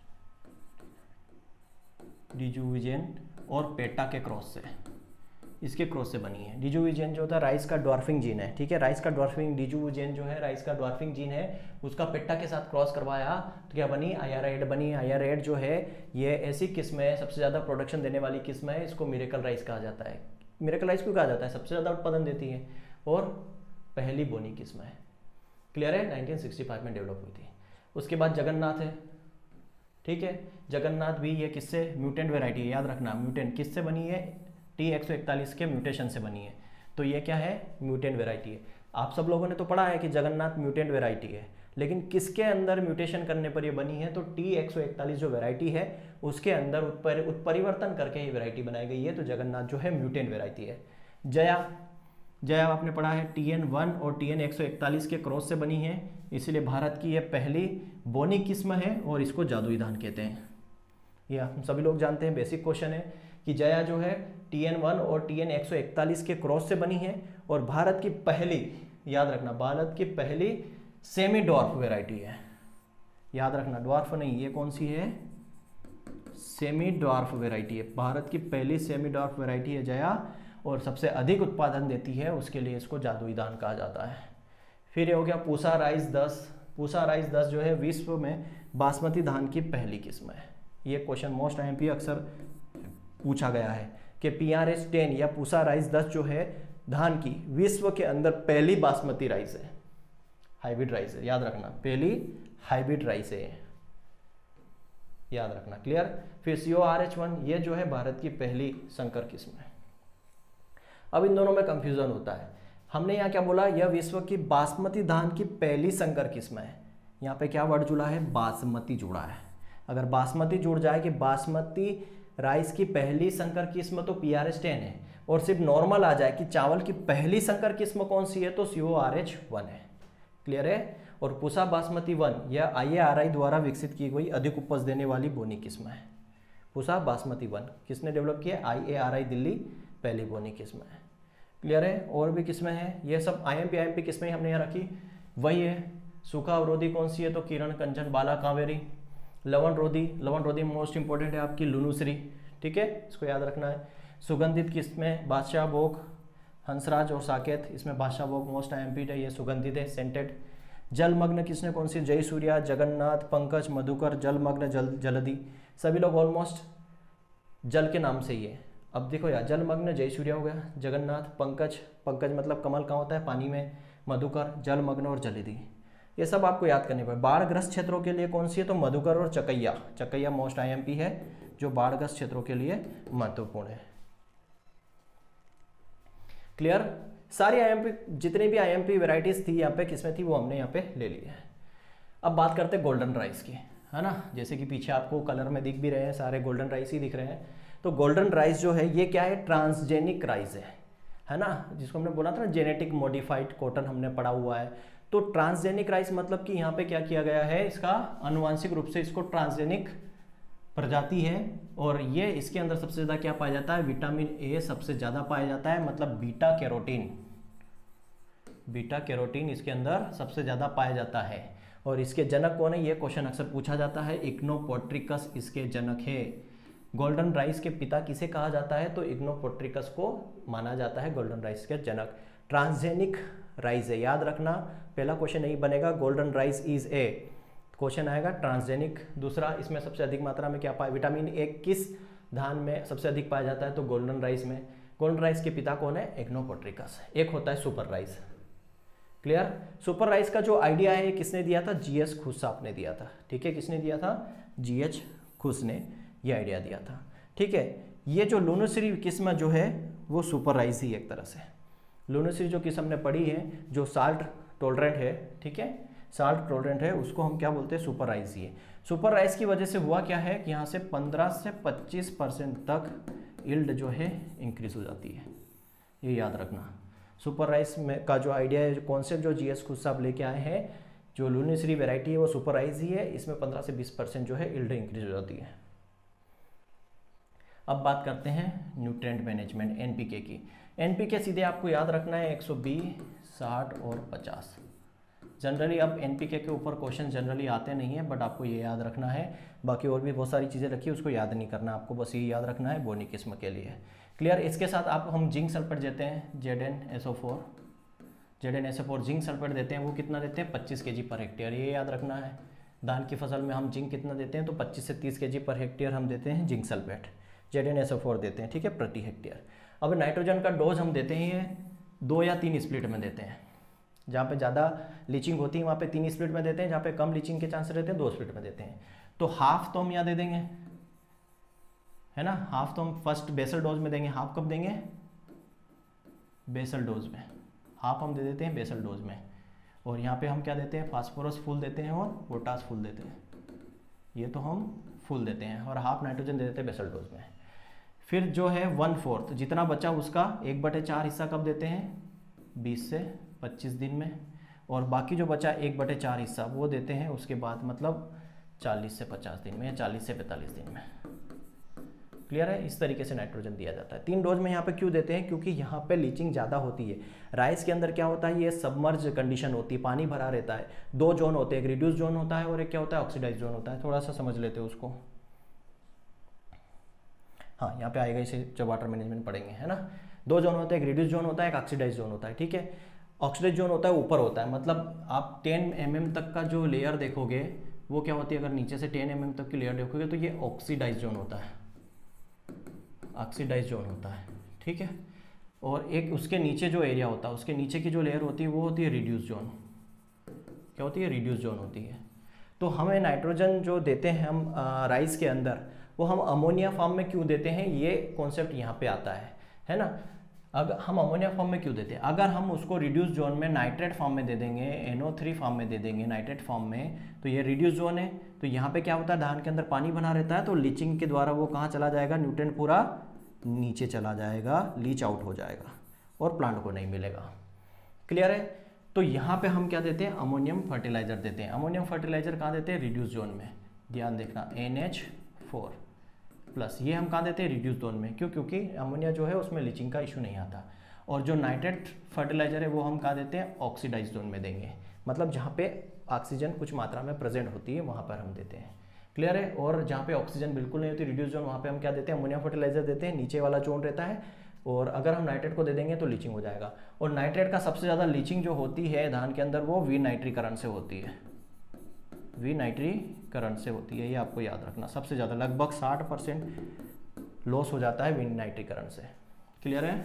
डीजोवुजेन और पेटा के क्रॉस से, इसके क्रॉस से बनी है। डीजोवुजेन जो होता है राइस का ड्वार्फिंग जीन है। ठीक है, राइस का ड्वार्फिंग, डीजोवुजेन जो है राइस का ड्वार्फिंग जीन है, उसका पेटा के साथ क्रॉस करवाया तो क्या बनी? आई आर एट बनी। आई आर एट जो है ये ऐसी किस्म है, सबसे ज़्यादा प्रोडक्शन देने वाली किस्म है, इसको मिरेकल राइस कहा जाता है। मिरेकल राइस क्यों कहा जाता है? सबसे ज़्यादा उत्पादन देती है और पहली बोनी किस्म है। क्लियर है? नाइनटीन सिक्सटी फाइव में डेवलप हुई थी। उसके बाद जगन्नाथ है। ठीक है, जगन्नाथ भी ये किससे? म्यूटेंट वेराइटी है। याद रखना, म्यूटेंट किससे बनी है? टी एक सौ इकतालीस के म्यूटेशन से बनी है। तो ये क्या है? म्यूटेंट वेराइटी है। आप सब लोगों ने तो पढ़ा है कि जगन्नाथ म्यूटेंट वेराइटी है, लेकिन किसके अंदर म्यूटेशन करने पर ये बनी है? तो टी एक सौ इकतालीस जो वेराइटी है उसके अंदर उत्पर उत्परिवर्तन करके ये वेराइटी बनाई गई है। तो जगन्नाथ जो है म्यूटेंट वेराइटी है। जया, जया आपने पढ़ा है टी एन वन और टी एन एक सौ इकतालीस के क्रॉस से बनी है, इसलिए भारत की यह पहली बोनी किस्म है और इसको जादुई धान कहते हैं। ये हम सभी लोग जानते हैं, बेसिक क्वेश्चन है कि जया जो है टी एन वन और टी एन एक सौ इकतालीस के क्रॉस से बनी है और भारत की पहली, याद रखना, भारत की पहली सेमी डॉर्फ वेराइटी है। याद रखना, डॉर्फ नहीं, ये कौन सी है? सेमी डॉर्फ वेराइटी है। भारत की पहली सेमी डॉर्फ वेराइटी है जया, और सबसे अधिक उत्पादन देती है, उसके लिए इसको जादुई धान कहा जाता है। फिर ये हो गया पूसा राइस दस। पूसा राइस दस जो है विश्व में बासमती धान की पहली किस्म है। ये question most I M P अक्सर पूछा गया है कि पी आर एस टेन या पूसा राइस दस जो है धान की विश्व के अंदर पहली बासमती राइस है, हाइब्रिड राइस है, याद रखना, पहली हाइब्रिड राइस है, याद रखना। क्लियर। फिर C O R H one, ये जो है भारत की पहली संकर किस्म है। अब इन दोनों में कंफ्यूजन होता है। हमने यहाँ क्या बोला, यह विश्व की बासमती धान की पहली संकर किस्म है। यहाँ पे क्या वर्ड जुड़ा है, बासमती जुड़ा है। अगर बासमती जुड़ जाए कि बासमती राइस की पहली संकर किस्म, तो पी आर एस टेन है। और सिर्फ नॉर्मल आ जाए कि चावल की पहली संकर किस्म कौन सी है, तो C O R H one है। क्लियर है। और पूसा बासमती वन, यह आई ए आर आई द्वारा विकसित की गई अधिक उपज देने वाली बोनी किस्म है। पूसा बासमती वन किसने डेवलप किया, आई ए आर आई दिल्ली, पहली बोनी किस्म है। क्लियर है। और भी किस्में हैं, ये सब I M P I M P किस्में हमने यहाँ रखी, वही है। सूखा अवरोधी कौन सी है, तो किरण, कंचन, बाला, कावेरी। लवण रोधी, लवण रोधी मोस्ट इंपॉर्टेंट है आपकी लुनुश्री, ठीक है, इसको याद रखना है। सुगंधित किस्में बादशाह भोग, हंसराज और साकेत, इसमें बादशाह भोग मोस्ट आई एम पी है, ये सुगंधित है, सेंटेड। जलमग्न किसने कौन सी, जय सूर्या, जगन्नाथ, पंकज, मधुकर, जलमग्न, जल जलधि, सभी लोग ऑलमोस्ट जल के नाम से ही है। अब देखो यार, जलमग्न जय सूर्या हो गया, जगन्नाथ, पंकज, पंकज मतलब कमल कहाँ होता है, पानी में, मधुकर, जलमग्न और जलधि, ये सब आपको याद करने पड़े। बाढ़ग्रस्त क्षेत्रों के लिए कौन सी है, तो मधुकर और Chakaiya, Chakaiya most I M P है, जो बाढ़ग्रस्त क्षेत्रों के लिए महत्वपूर्ण है। क्लियर। सारी आईएमपी, जितनी भी आईएमपी वैरायटीज थी यहाँ पे किसमें थी, वो हमने यहाँ पे ले ली है। अब बात करते हैं गोल्डन राइस की, है ना। जैसे कि पीछे आपको कलर में दिख भी रहे हैं, सारे गोल्डन राइस ही दिख रहे हैं। तो गोल्डन राइस जो है ये क्या है, ट्रांसजेनिक राइस है, है ना, जिसको हमने बोला था ना जेनेटिक मॉडिफाइड कॉटन हमने पढ़ा हुआ है। तो ट्रांसजेनिक राइस मतलब कि यहाँ पे क्या किया गया है, इसका अनुवांशिक रूप से इसको ट्रांसजेनिक प्रजाति है। और ये इसके अंदर सबसे ज़्यादा क्या पाया जाता है, विटामिन ए सबसे ज़्यादा पाया जाता है, मतलब बीटा कैरोटीन, बीटा कैरोटीन इसके अंदर सबसे ज़्यादा पाया जाता है। और इसके जनक कौन है, ये क्वेश्चन अक्सर पूछा जाता है, इग्नोपोट्रिकस इसके जनक है। गोल्डन राइस के पिता किसे कहा जाता है, तो इग्नोपोट्रिकस को माना जाता है गोल्डन राइस के जनक। ट्रांसजेनिक राइस है, याद रखना, पहला क्वेश्चन नहीं बनेगा golden rice is a, question आएगा ट्रांसजेनिक। दूसरा, इसमें सबसे अधिक मात्रा में क्या पाया, विटामिन ए किस धान में सबसे अधिक पाया जाता है, तो गोल्डन राइस में। गोल्डन राइस के पिता कौन है, इग्नोपोट्रिकस। एक होता है super rice. Clear. Super rice का जो आइडिया है किसने दिया था, जी एच खुश साहब ने दिया था, ठीक है, किसने दिया था, जी एच खुश ने ये आइडिया दिया था, ठीक है। ये जो लुनुश्री किस्म जो है वो सुपर राइस ही एक तरह से, लुनुश्री जो किस्म हमने पढ़ी है, जो साल्ट टॉलरेंट है, ठीक है, साल्ट टॉलरेंट है, उसको हम क्या बोलते हैं, सुपर राइस ही है। सुपर राइस की वजह से हुआ क्या है कि यहाँ से पंद्रह से पच्चीस परसेंट तक यील्ड जो है इंक्रीज हो जाती है, ये याद रखना। सुपर राइस में का जो आइडिया है, जो कॉन्सेप्ट जो जी एस खुद साहब लेके आए हैं, जो लुनुश्री वैरायटी है वो सुपर राइस ही है, इसमें पंद्रह से बीस परसेंट जो है यील्ड इंक्रीज हो जाती है। अब बात करते हैं न्यूट्रिएंट मैनेजमेंट, एनपीके की। एनपीके सीधे आपको याद रखना है एक सौ बीस, साठ और पचास। जनरली अब एनपीके के ऊपर क्वेश्चन जनरली आते नहीं है, बट आपको ये याद रखना है। बाकी और भी बहुत सारी चीज़ें रखी है, उसको याद नहीं करना, आपको बस ये याद रखना है बोनी किस्म के लिए। क्लियर। इसके साथ आप हम जिंक सल्फेट देते हैं, Z N S O four, Z N S O four zinc sulphate देते हैं, वो कितना देते हैं, पच्चीस के जी पर हेक्टेयर, ये याद रखना है। धान की फसल में हम जिंक कितना देते हैं, तो पच्चीस से तीस के जी पर हेक्टेयर हम देते हैं zinc sulphate, Z N S O four देते हैं, ठीक है, प्रति हेक्टेयर। अब नाइट्रोजन का डोज हम देते हैं दो या तीन स्प्लिट में देते हैं, जहाँ पे ज़्यादा लीचिंग होती है वहाँ पे तीन स्प्लिट में देते हैं, जहाँ पे कम लीचिंग के चांस रहते हैं दो स्प्लिट में देते हैं। तो हाफ तो हम यहाँ दे देंगे, है ना, हाफ तो हम फर्स्ट बेसल डोज में देंगे। हाफ कब देंगे, बेसल डोज में, हाफ हम दे देते हैं बेसल डोज में। और यहाँ पे हम क्या देते हैं, फास्फोरस फुल देते हैं और पोटास फुल देते हैं, ये तो हम फुल देते हैं, और हाफ नाइट्रोजन दे देते हैं बेसल डोज में। फिर जो है वन फोर्थ जितना बचा उसका एक बटे चार हिस्सा कब देते हैं, बीस से पच्चीस दिन में। और बाकी जो बचा एक बटे चार हिस्सा वो देते हैं उसके बाद, मतलब चालीस से पचास दिन में या चालीस से पैंतालीस दिन में। क्लियर है। इस तरीके से नाइट्रोजन दिया जाता है। तीन डोज में यहाँ पे क्यों देते हैं, क्योंकि यहाँ पे लीचिंग ज़्यादा होती है। राइस के अंदर क्या होता है, ये सबमर्ज कंडीशन होती है, पानी भरा रहता है। दो जोन होते हैं, एक रिड्यूस जोन होता है और एक क्या होता है, ऑक्सीडाइज जोन होता है। थोड़ा सा समझ लेते हैं उसको। हाँ, यहाँ पे आएगा, इसे जब वाटर मैनेजमेंट पढ़ेंगे, है ना। दो जोन होते हैं, एक रिड्यूस जोन होता है, एक ऑक्सीडाइज जोन होता है, ठीक है। ऑक्सीडाइज जोन होता है ऊपर होता है, मतलब आप टेन एम एम तक का जो लेयर देखोगे वो क्या होती है, अगर नीचे से टेन एम एम तक की लेयर देखोगे तो ये ऑक्सीडाइज जोन होता है, ऑक्सीडाइज जोन होता है, ठीक है। और एक उसके नीचे जो एरिया होता है, उसके नीचे की जो लेयर होती है वो होती है रिड्यूस जोन। क्या होती है? रिड्यूस जोन होती है। तो हमें नाइट्रोजन जो देते हैं हम राइस के अंदर, वो हम अमोनिया फॉर्म में क्यों देते हैं, ये कॉन्सेप्ट यहाँ पे आता है, है ना। अगर हम अमोनिया फॉर्म में क्यों देते हैं, अगर हम उसको रिड्यूस जोन में नाइट्रेट फॉर्म में दे देंगे, एन ओ थ्री फॉर्म में दे देंगे, नाइट्रेट फॉर्म में, तो ये रिड्यूस जोन है। तो यहाँ पे क्या होता है, धान के अंदर पानी बना रहता है, तो लीचिंग के द्वारा वो कहाँ चला जाएगा, न्यूट्रिएंट पूरा नीचे चला जाएगा, लीच आउट हो जाएगा और प्लांट को नहीं मिलेगा। क्लियर है? तो यहाँ पे हम क्या देते हैं, अमोनियम फर्टिलाइजर देते हैं। अमोनियम फर्टिलाइजर कहाँ देते हैं, रिड्यूस जोन में। ध्यान देखना, एन एच फोर प्लस, ये हम कहाँ देते हैं, रिड्यूस जोन में। क्यों? क्योंकि अमोनिया जो है उसमें लीचिंग का इशू नहीं आता। और जो नाइट्रेट फर्टिलाइजर है वो हम कहाँ देते हैं, ऑक्सीडाइज जोन में देंगे, मतलब जहाँ पे ऑक्सीजन कुछ मात्रा में प्रेजेंट होती है वहाँ पर हम देते हैं। क्लियर है? और जहाँ पे ऑक्सीजन बिल्कुल नहीं होती, रिड्यूस जोन, वहाँ पे हम क्या देते हैं, अमोनिया फर्टिलाइजर देते हैं। नीचे वाला जोन रहता है, और अगर हम नाइट्रेट को दे देंगे तो लीचिंग हो जाएगा। और नाइट्रेट का सबसे ज़्यादा लीचिंग जो होती है धान के अंदर, वो विनाइट्रीकरण से होती है। विनाइट्रीकरण से होती है, ये आपको याद रखना। सबसे ज़्यादा लगभग साठ परसेंट लॉस हो जाता है विनाइट्रीकरण से। क्लियर है?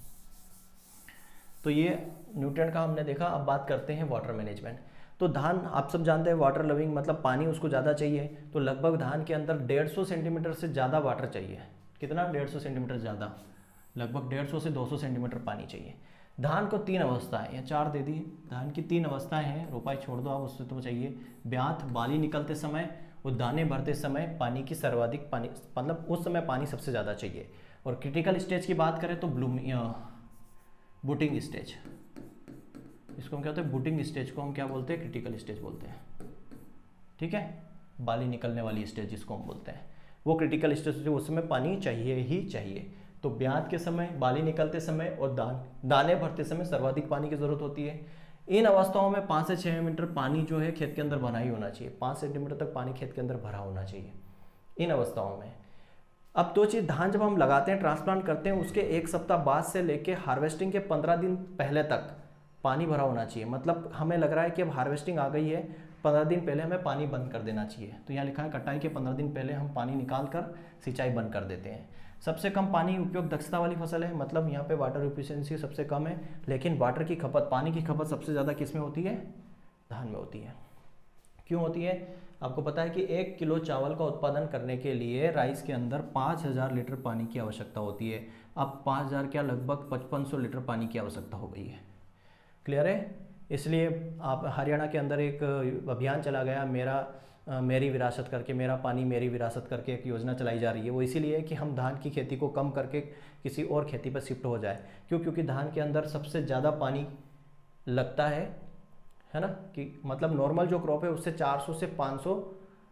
तो ये न्यूट्रिएंट का हमने देखा। अब बात करते हैं वाटर मैनेजमेंट। तो धान आप सब जानते हैं वाटर लविंग, मतलब पानी उसको ज़्यादा चाहिए। तो लगभग धान के अंदर डेढ़ सौ सेंटीमीटर से ज़्यादा वाटर चाहिए। कितना? डेढ़ सौ सेंटीमीटर ज़्यादा, लगभग डेढ़ सौ से दो सौ सेंटीमीटर पानी चाहिए। धान को तीन अवस्थाएं या चार दे दी, धान की तीन अवस्थाएं हैं। रोपाई छोड़ दो आप, उससे तो चाहिए। ब्यात, बाली निकलते समय और दाने भरते समय पानी की सर्वाधिक पानी, मतलब उस समय पानी सबसे ज़्यादा चाहिए। और क्रिटिकल स्टेज की बात करें तो ब्लूम बूटिंग स्टेज, इसको हम क्या होते हैं, बूटिंग स्टेज को हम क्या बोलते हैं, क्रिटिकल स्टेज बोलते हैं। ठीक है? बाली निकलने वाली स्टेज जिसको हम बोलते हैं, वो क्रिटिकल स्टेज, उस समय पानी चाहिए ही चाहिए। तो ब्यात के समय, बाली निकलते समय और दान दाने भरते समय सर्वाधिक पानी की जरूरत होती है। इन अवस्थाओं में पाँच से छः मीटर पानी जो है खेत के अंदर भरा ही होना चाहिए। पाँच सेंटीमीटर तक पानी खेत के अंदर भरा होना चाहिए इन अवस्थाओं में। अब दो चीज़, धान जब हम लगाते हैं, ट्रांसप्लांट करते हैं, उसके एक सप्ताह बाद से लेके हार्वेस्टिंग के पंद्रह दिन पहले तक पानी भरा होना चाहिए। मतलब हमें लग रहा है कि अब हार्वेस्टिंग आ गई है, पंद्रह दिन पहले हमें पानी बंद कर देना चाहिए। तो यहाँ लिखा है कटाई के पंद्रह दिन पहले हम पानी निकाल कर सिंचाई बंद कर देते हैं। सबसे कम पानी उपयोग दक्षता वाली फसल है, मतलब यहाँ पे वाटर एफिशिएंसी सबसे कम है। लेकिन वाटर की खपत, पानी की खपत सबसे ज़्यादा किस में होती है, धान में होती है। क्यों होती है? आपको पता है कि एक किलो चावल का उत्पादन करने के लिए राइस के अंदर पाँच हज़ार लीटर पानी की आवश्यकता होती है। अब पाँच हज़ार क्या, लगभग पचपन सौ लीटर पानी की आवश्यकता हो गई है। क्लियर है? इसलिए आप हरियाणा के अंदर एक अभियान चला गया, मेरा आ, मेरी विरासत करके, मेरा पानी मेरी विरासत करके एक योजना चलाई जा रही है। वो इसीलिए कि हम धान की खेती को कम करके किसी और खेती पर शिफ्ट हो जाए। क्यों? क्योंकि धान के अंदर सबसे ज़्यादा पानी लगता है, है ना, कि मतलब नॉर्मल जो क्रॉप है उससे चार सौ से पाँच सौ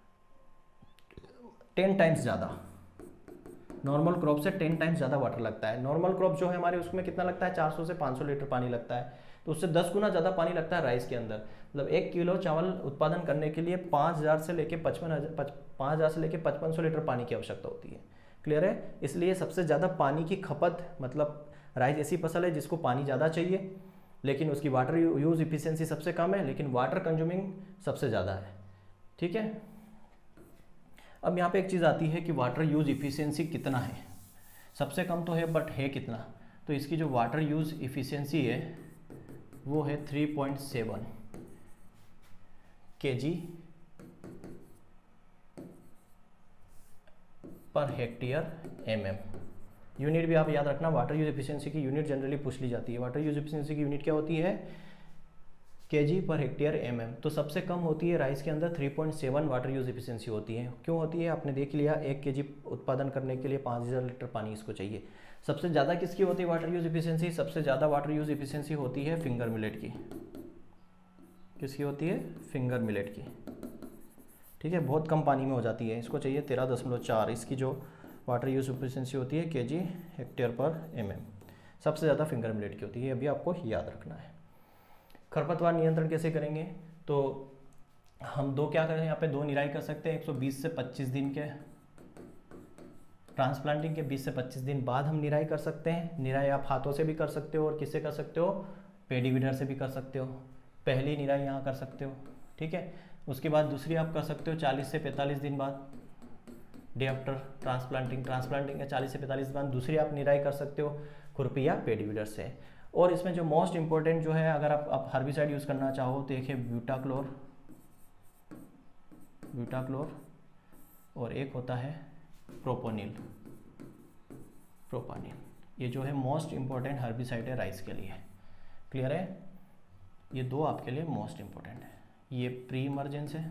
टेन टाइम्स ज़्यादा, नॉर्मल क्रॉप से टेन टाइम्स ज़्यादा वाटर लगता है। नॉर्मल क्रॉप जो है हमारे, उसमें कितना लगता है, चार सौ से पाँच सौ लीटर पानी लगता है। तो उससे दस गुना ज़्यादा पानी लगता है राइस के अंदर। मतलब एक किलो चावल उत्पादन करने के लिए पाँच हज़ार से लेके पचपन हज़ार पाँच हज़ार से लेके पचपन सौ लीटर पानी की आवश्यकता होती है। क्लियर है? इसलिए सबसे ज़्यादा पानी की खपत, मतलब राइस ऐसी फसल है जिसको पानी ज़्यादा चाहिए, लेकिन उसकी वाटर यूज़ इफिशियंसी सबसे कम है, लेकिन वाटर कंज्यूमिंग सबसे ज़्यादा है। ठीक है? अब यहाँ पे एक चीज़ आती है कि वाटर यूज़ इफिशियंसी कितना है। सबसे कम तो है, बट है कितना? तो इसकी जो वाटर यूज़ इफिशियंसी है वो है three point seven KG per hectare MM. Unit भी आप याद रखना, वाटर यूज एफिशिएंसी की यूनिट जनरली पूछ ली जाती है। वाटर यूज एफिशिएंसी की यूनिट क्या होती है, केजी पर हेक्टेयर एमएम। तो सबसे कम होती है राइस के अंदर three point seven water use efficiency होती है। क्यों होती है? आपने देख लिया, एक केजी उत्पादन करने के लिए पाँच हज़ार लीटर पानी इसको चाहिए। सबसे ज़्यादा किसकी होती है वाटर यूज एफिशिएंसी? सबसे ज़्यादा वाटर यूज एफिशिएंसी होती है फिंगर मिलेट की। किसकी होती है? फिंगर मिलेट की। ठीक है, बहुत कम पानी में हो जाती है। इसको चाहिए तेरह दशमलव चार, इसकी जो वाटर यूज एफिशिएंसी होती है केजी हेक्टेयर पर एमएम। सबसे ज़्यादा फिंगर मिलेट की होती है, अभी आपको याद रखना है। खरपतवार नियंत्रण कैसे करेंगे? तो हम दो क्या करें, यहाँ पे दो निराई कर सकते हैं। एक सौ बीस से पच्चीस दिन के ट्रांसप्लांटिंग के बीस से पच्चीस दिन बाद हम निराई कर सकते हैं। निराई आप हाथों से भी कर सकते हो और किससे कर सकते हो, पेडी वीडर से भी कर सकते हो। पहली निराई यहाँ कर सकते हो, ठीक है। उसके बाद दूसरी आप कर सकते हो चालीस से पैंतालीस दिन बाद। डे आफ्टर ट्रांसप्लांटिंग ट्रांसप्लांटिंग के चालीस से पैंतालीस दिन दूसरी आप निराई कर सकते हो खुरपी या पेडी वीडर से। और इसमें जो मोस्ट इंपॉर्टेंट जो है, अगर आप, आप हर्बिसाइड यूज़ करना चाहो तो देखिए ब्यूटाक्लोर, ब्यूटाक्लोर और एक होता है प्रोपोनिल, प्रोपानिल। ये जो है मोस्ट इंपॉर्टेंट हर्बिसाइड है राइस के लिए। क्लियर है? ये दो आपके लिए मोस्ट इंपॉर्टेंट है। ये प्री इमर्जेंस है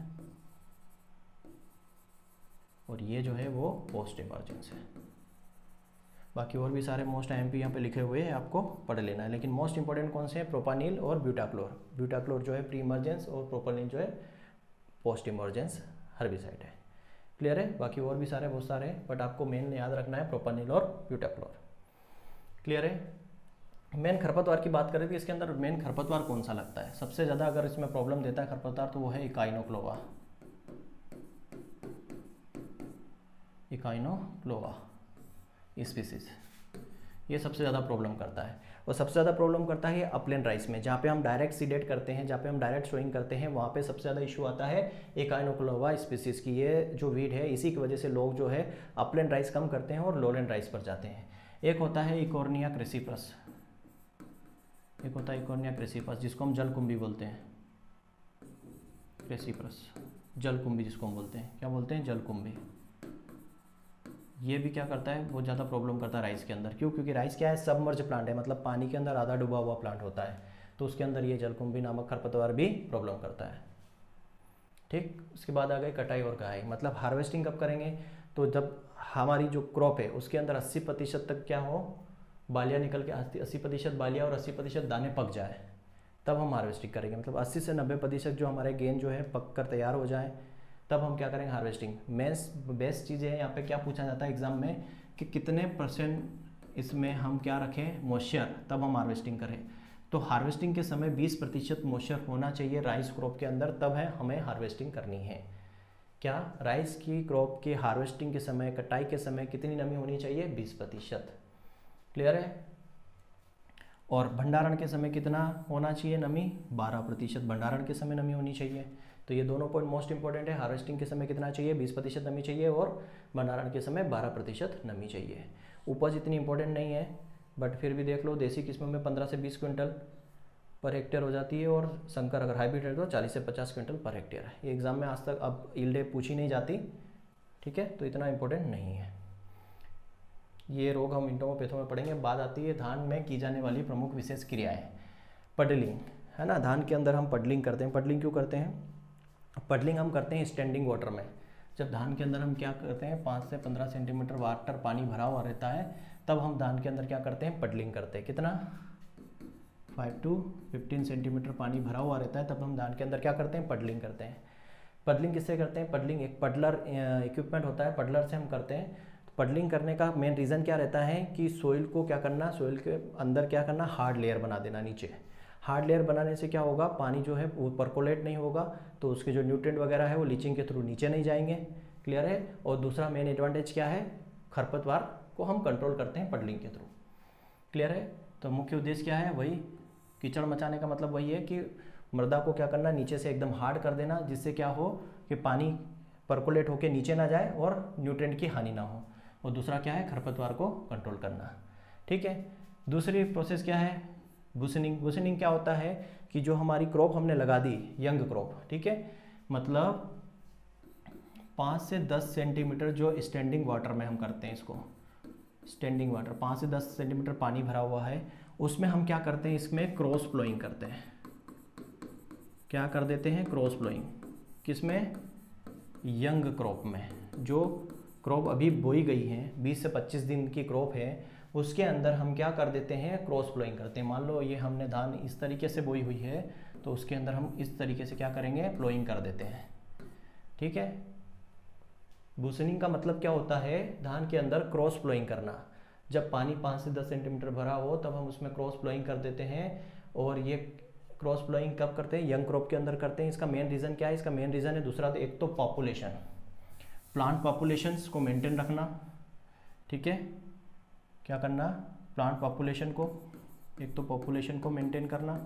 और ये जो है वो पोस्ट इमर्जेंस है। बाकी और भी सारे मोस्ट एमपी यहाँ पे लिखे हुए हैं, आपको पढ़ लेना है। लेकिन मोस्ट इंपॉर्टेंट कौन से हैं? प्रोपानिल और ब्यूटाक्लोर। ब्यूटाक्लोर जो है प्री इमर्जेंस और प्रोपानिल जो है पोस्ट इमर्जेंस हर्बिसाइड है। क्लियर है? बाकी और भी सारे बहुत सारे हैं, बट आपको मेन याद रखना है प्रोपानिल और ब्यूटाक्लोर। क्लियर है? मेन खरपतवार की बात करें तो इसके अंदर मेन खरपतवार कौन सा लगता है? सबसे ज़्यादा अगर इसमें प्रॉब्लम देता है खरपतवार तो वो है इकाइनोक्लोवा, इकाइनोक्लोवा स्पीसीज। ये सबसे ज़्यादा प्रॉब्लम करता है। और सबसे ज़्यादा प्रॉब्लम करता है अपलैंड राइस में, जहाँ पे हम डायरेक्ट सीडेट करते हैं, जहाँ पे हम डायरेक्ट सोइंग करते हैं, वहाँ पे सबसे ज़्यादा इशू आता है इकाइनोक्लोवा स्पीसीज की। ये जो वीड है, इसी की वजह से लोग जो है अपलैंड राइस कम करते हैं और लोलैंड राइस पर जाते हैं। एक होता है इकोर्निया क्रिसिपस, एक होता है इकोर्निया क्रिसिपस जिसको हम जलकुंभी बोलते हैं, क्रिसिपस जलकुंभी जिसको हम बोलते हैं। क्या बोलते हैं? जलकुंभी। ये भी क्या करता है? बहुत ज़्यादा प्रॉब्लम करता है राइस के अंदर। क्यों? क्योंकि राइस क्या है? सबमर्ज प्लांट है, मतलब पानी के अंदर आधा डूबा हुआ प्लांट होता है, तो उसके अंदर ये जलकुंभी नामक खरपतवार भी प्रॉब्लम करता है। ठीक। उसके बाद आ गए कटाई और कहाई। मतलब हार्वेस्टिंग कब करेंगे? तो जब हमारी जो क्रॉप है उसके अंदर अस्सी प्रतिशत तक क्या हो, बालियाँ निकल के अस्सी प्रतिशत बालियाँ और अस्सी प्रतिशत दाने पक जाए, तब हम हार्वेस्टिंग करेंगे। मतलब अस्सी से नब्बे प्रतिशत जो हमारे गेंद जो है पक कर तैयार हो जाए, तब हम क्या करेंगे? हार्वेस्टिंग। मेंस बेस्ट चीज़ है यहाँ पे, क्या पूछा जाता है एग्जाम में कि कितने परसेंट इसमें हम क्या रखें? मॉइस्चर, तब हम हार्वेस्टिंग करें। तो हार्वेस्टिंग के समय बीस प्रतिशत मॉइस्चर होना चाहिए राइस क्रॉप के अंदर, तब है हमें हार्वेस्टिंग करनी है। क्या? राइस की क्रॉप के हार्वेस्टिंग के समय, कटाई के समय कितनी नमी होनी चाहिए? बीस प्रतिशत। क्लियर है? और भंडारण के समय कितना होना चाहिए नमी? बारह प्रतिशत भंडारण के समय नमी होनी चाहिए। तो ये दोनों पॉइंट मोस्ट इंपॉर्टेंट है। हार्वेस्टिंग के समय कितना चाहिए? बीस प्रतिशत नमी चाहिए और भंडारण के समय बारह प्रतिशत नमी चाहिए। उपज इतनी इंपॉर्टेंट नहीं है, बट फिर भी देख लो, देसी किस्मों में पंद्रह से बीस क्विंटल पर हेक्टेयर हो जाती है और संकर अगर हाइब्रिड है तो चालीस से पचास क्विंटल पर हेक्टेयर है। ये एग्जाम में आज तक अब यील्ड पूछी नहीं जाती। ठीक है, तो इतना इंपॉर्टेंट नहीं है। ये रोग हम इंटों में पेथों में पढ़ेंगे। बात आती है धान में की जाने वाली प्रमुख विशेष क्रियाएं। पडलिंग है ना, धान के अंदर हम पडलिंग करते हैं। पडलिंग क्यों करते हैं? पडलिंग हम करते हैं स्टैंडिंग वाटर में। जब धान के अंदर हम क्या करते हैं, पाँच से पंद्रह सेंटीमीटर वाटर पानी भरा हुआ रहता है, तब हम धान के अंदर क्या करते हैं? पडलिंग करते हैं। कितना? फाइव टू फिफ्टीन सेंटीमीटर पानी भरा हुआ रहता है, तब हम धान के अंदर क्या करते हैं? पडलिंग करते हैं। पडलिंग किससे करते हैं? पडलिंग एक पडलर इक्विपमेंट होता है, पडलर से हम करते हैं। पडलिंग करने का मेन रीज़न क्या रहता है कि सोइल को क्या करना, सोइल के अंदर क्या करना, हार्ड लेयर बना देना नीचे। हार्ड लेयर बनाने से क्या होगा, पानी जो है वो परकोलेट नहीं होगा, तो उसके जो न्यूट्रिएंट वगैरह है वो लीचिंग के थ्रू नीचे नहीं जाएंगे। क्लियर है? और दूसरा मेन एडवांटेज क्या है, खरपतवार को हम कंट्रोल करते हैं पडलिंग के थ्रू। क्लियर है? तो मुख्य उद्देश्य क्या है, वही कीचड़ मचाने का मतलब वही है कि मृदा को क्या करना, नीचे से एकदम हार्ड कर देना, जिससे क्या हो कि पानी परकोलेट होकर नीचे ना जाए और न्यूट्रिएंट की हानि ना हो। और दूसरा क्या है, खरपतवार को कंट्रोल करना। ठीक है। दूसरी प्रोसेस क्या है, बुशनिंग। बुशनिंग क्या होता है कि जो हमारी क्रॉप हमने लगा दी, यंग क्रॉप, ठीक है, मतलब पाँच से दस सेंटीमीटर जो स्टैंडिंग वाटर में हम करते हैं इसको, स्टैंडिंग वाटर पाँच से दस सेंटीमीटर पानी भरा हुआ है, उसमें हम क्या करते हैं, इसमें क्रॉस फ्लोइंग करते हैं। क्या कर देते हैं, क्रॉस फ्लोइंग। किसमें, यंग क्रॉप में। जो क्रॉप अभी बोई गई है, बीस से पच्चीस दिन की क्रॉप है, उसके अंदर हम क्या कर देते हैं, क्रॉस फ्लोइंग करते हैं। मान लो ये हमने धान इस तरीके से बोई हुई है, तो उसके अंदर हम इस तरीके से क्या करेंगे, फ्लोइंग कर देते हैं। ठीक है। बुशनिंग का मतलब क्या होता है, धान के अंदर क्रॉस फ्लोइंग करना। जब पानी पाँच से दस सेंटीमीटर भरा हो तब हम उसमें क्रॉस फ्लोइंग कर देते हैं। और ये क्रॉस फ्लोइंग कब करते हैं, यंग क्रॉप के अंदर करते हैं। इसका मेन रीज़न क्या है, इसका मेन रीज़न है दूसरा, तो एक तो पॉपुलेशन, प्लांट पॉपुलेशंस को मेंटेन रखना। ठीक है, क्या करना, प्लांट पॉपुलेशन को, एक तो पॉपुलेशन को मेंटेन करना,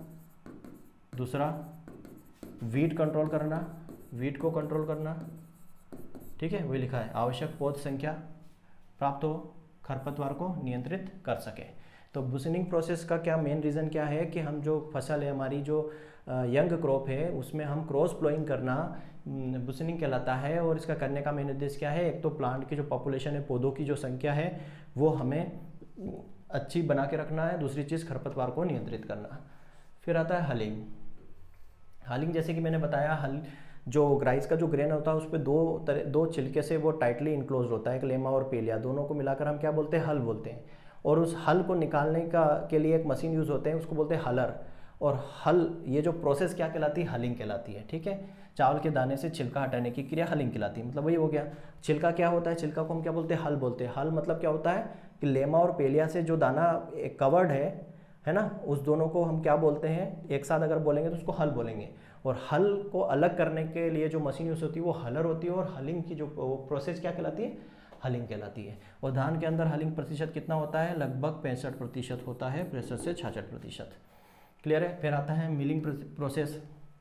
दूसरा वीड कंट्रोल करना, वीड को कंट्रोल करना। ठीक है, वही लिखा है, आवश्यक पौध संख्या प्राप्त हो, खरपतवार को नियंत्रित कर सके। तो बुशनिंग प्रोसेस का क्या मेन रीज़न क्या है कि हम जो फसल है हमारी जो यंग क्रॉप है उसमें हम क्रॉस प्लोइंग करना बुशनिंग कहलाता है। और इसका करने का मेन उद्देश्य क्या है, एक तो प्लांट की जो पॉपुलेशन है, पौधों की जो संख्या है वो हमें अच्छी बना के रखना है, दूसरी चीज़ खरपतवार को नियंत्रित करना। फिर आता है हलिंग। हलिंग जैसे कि मैंने बताया, हल जो राइस का जो ग्रेन होता है उस पर दो तरह दो छिलके से वो टाइटली इनक्लोज होता है, एक लेमा और पेलिया, दोनों को मिलाकर हम क्या बोलते हैं, हल बोलते हैं। और उस हल को निकालने का के लिए एक मशीन यूज़ होते हैं, उसको बोलते हैं हलर। और हल ये जो प्रोसेस क्या कहलाती है, हलिंग कहलाती है। ठीक है, चावल के दाने से छिलका हटाने की क्रिया हलिंग कहलाती है। मतलब वही हो गया, छिलका क्या होता है, छिलका को हम क्या बोलते हैं, हल बोलते हैं। हल मतलब क्या होता है कि लेमा और पेलिया से जो दाना कवर्ड है है ना, उस दोनों को हम क्या बोलते हैं, एक साथ अगर बोलेंगे तो उसको हल बोलेंगे। और हल को अलग करने के लिए जो मशीन यूज होती है वो हलर होती है। और हलिंग की जो प्रोसेस क्या कहलाती है, हलिंग कहलाती है। और धान के अंदर हलिंग प्रतिशत कितना होता है, लगभग पैंसठ प्रतिशत होता है, पैंसठ से छियासठ प्रतिशत। क्लियर है। फिर आता है मिलिंग प्रोसेस।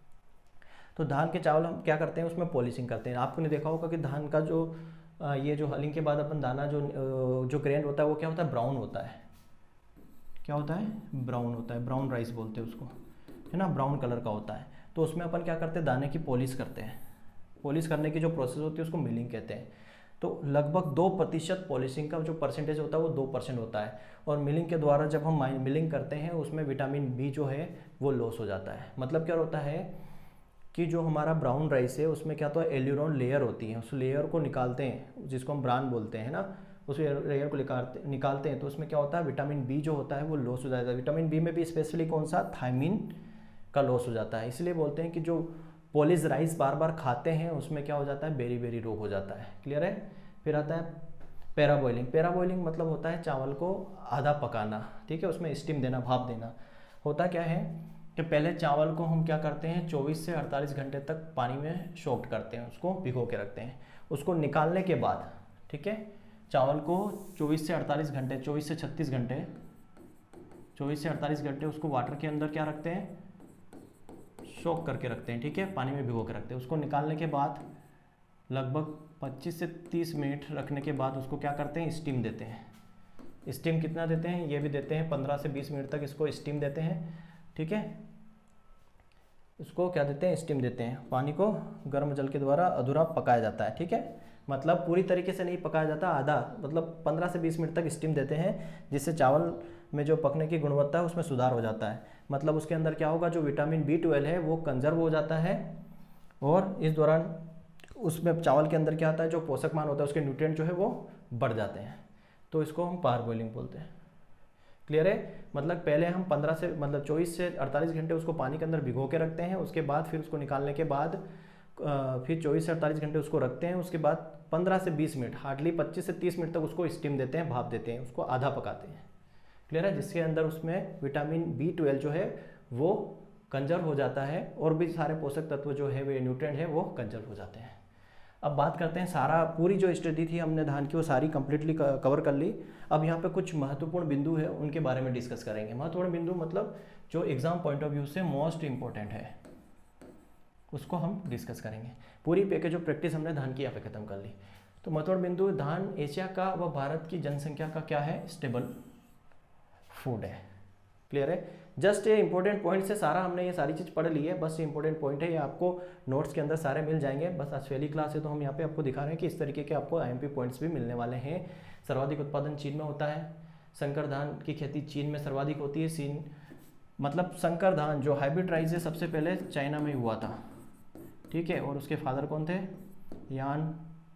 तो धान के चावल हम क्या करते हैं, उसमें पॉलिशिंग करते हैं। आपने देखा होगा कि धान का जो ये जो हलिंग के बाद अपन दाना जो जो ग्रेन होता है वो क्या होता है, ब्राउन होता है। क्या होता है, ब्राउन होता है, ब्राउन राइस बोलते हैं उसको, है ना, ब्राउन कलर का होता है। तो उसमें अपन क्या करते हैं, दाने की पॉलिश करते हैं। पॉलिश करने की जो प्रोसेस होती है उसको मिलिंग कहते हैं। तो लगभग दो प्रतिशत पॉलिशिंग का जो परसेंटेज होता है वो दो परसेंट होता है। और मिलिंग के द्वारा जब हम मिलिंग करते हैं उसमें विटामिन बी जो है वो लॉस हो जाता है। मतलब क्या होता है कि जो हमारा ब्राउन राइस है उसमें क्या होता है, एल्यूरोन लेयर होती है, उस लेयर को निकालते हैं जिसको हम ब्रान बोलते हैं ना, उस लेयर को निकालते निकालते हैं तो उसमें क्या होता है, विटामिन बी जो होता है वो लॉस हो जाता है। विटामिन बी में भी स्पेशली कौन सा, थायमिन का लॉस हो जाता है। इसलिए बोलते हैं कि जो पॉलिश राइस बार बार खाते हैं उसमें क्या हो जाता है, बेरी बेरी रोग हो जाता है। क्लियर है। फिर आता है पैरा बॉइलिंग। पैरा बॉइलिंग मतलब होता है चावल को आधा पकाना। ठीक है, उसमें स्टीम देना, भाप देना। होता क्या है कि पहले चावल को हम क्या करते हैं, चौबीस से अड़तालीस घंटे तक पानी में सोक्ड करते हैं, उसको भिगो के रखते हैं। उसको निकालने के बाद, ठीक है, चावल को चौबीस से अड़तालीस घंटे, चौबीस से छत्तीस घंटे, चौबीस से अड़तालीस घंटे उसको वाटर के अंदर क्या रखते हैं, सोक करके रखते हैं। ठीक है, पानी में भिगो के रखते हैं। उसको निकालने के बाद लगभग पच्चीस से तीस मिनट रखने के बाद उसको क्या करते हैं, स्टीम देते हैं। स्टीम कितना देते हैं, ये भी देते हैं पंद्रह से बीस मिनट तक इसको स्टीम देते हैं। ठीक है, इसको क्या देते हैं, स्टीम देते हैं। पानी को गर्म जल के द्वारा अधूरा पकाया जाता है। ठीक है, मतलब पूरी तरीके से नहीं पकाया जाता, आधा, मतलब पंद्रह से बीस मिनट तक स्टीम देते हैं, जिससे चावल में जो पकने की गुणवत्ता है उसमें सुधार हो जाता है। मतलब उसके अंदर क्या होगा, जो विटामिन बी ट्वेल्व है वो कंजर्व हो जाता है। और इस दौरान उसमें चावल के अंदर क्या आता है, जो पोषक मान होता है उसके न्यूट्रिएंट जो है वो बढ़ जाते हैं। तो इसको हम पार बॉइलिंग बोलते हैं। क्लियर है। मतलब पहले हम पंद्रह से मतलब चौबीस से अड़तालीस घंटे उसको पानी के अंदर भिगो के रखते हैं। उसके बाद फिर उसको निकालने के बाद फिर चौबीस से अड़तालीस घंटे उसको रखते हैं। उसके बाद पंद्रह से बीस मिनट, हार्डली पच्चीस से तीस मिनट तक उसको स्टीम देते हैं, भाप देते हैं, उसको आधा पकाते हैं। क्लियर है, जिसके अंदर उसमें विटामिन बी ट्वेल्व जो है वो कंजर्व हो जाता है और भी सारे पोषक तत्व जो है वे न्यूट्रिएंट है वो कंजर्व हो जाते हैं। अब बात करते हैं, सारा पूरी जो स्टडी थी हमने धान की वो सारी कंप्लीटली कवर कर ली। अब यहाँ पे कुछ महत्वपूर्ण बिंदु है उनके बारे में डिस्कस करेंगे। महत्वपूर्ण बिंदु मतलब जो एग्जाम पॉइंट ऑफ व्यू से मोस्ट इंपॉर्टेंट है उसको हम डिस्कस करेंगे। पूरी पैकेज ऑफ प्रैक्टिस हमने धान की यहाँ पे खत्म कर ली। तो महत्वपूर्ण बिंदु, धान एशिया का व भारत की जनसंख्या का क्या है, स्टेबल फूड है। क्लियर है। जस्ट ये इंपॉर्टेंट पॉइंट से सारा हमने ये सारी चीज़ पढ़ ली है, बस ये इंपॉर्टेंट पॉइंट है, ये आपको नोट्स के अंदर सारे मिल जाएंगे। बस आज पहली क्लास है तो हम यहाँ पे आपको दिखा रहे हैं कि इस तरीके के आपको आईएमपी पॉइंट्स भी मिलने वाले हैं। सर्वाधिक उत्पादन चीन में होता है, संकर धान की खेती चीन में सर्वाधिक होती है। चीन मतलब संकर धान जो हाइब्रिड राइस है सबसे पहले चाइना में हुआ था। ठीक है, और उसके फादर कौन थे, यान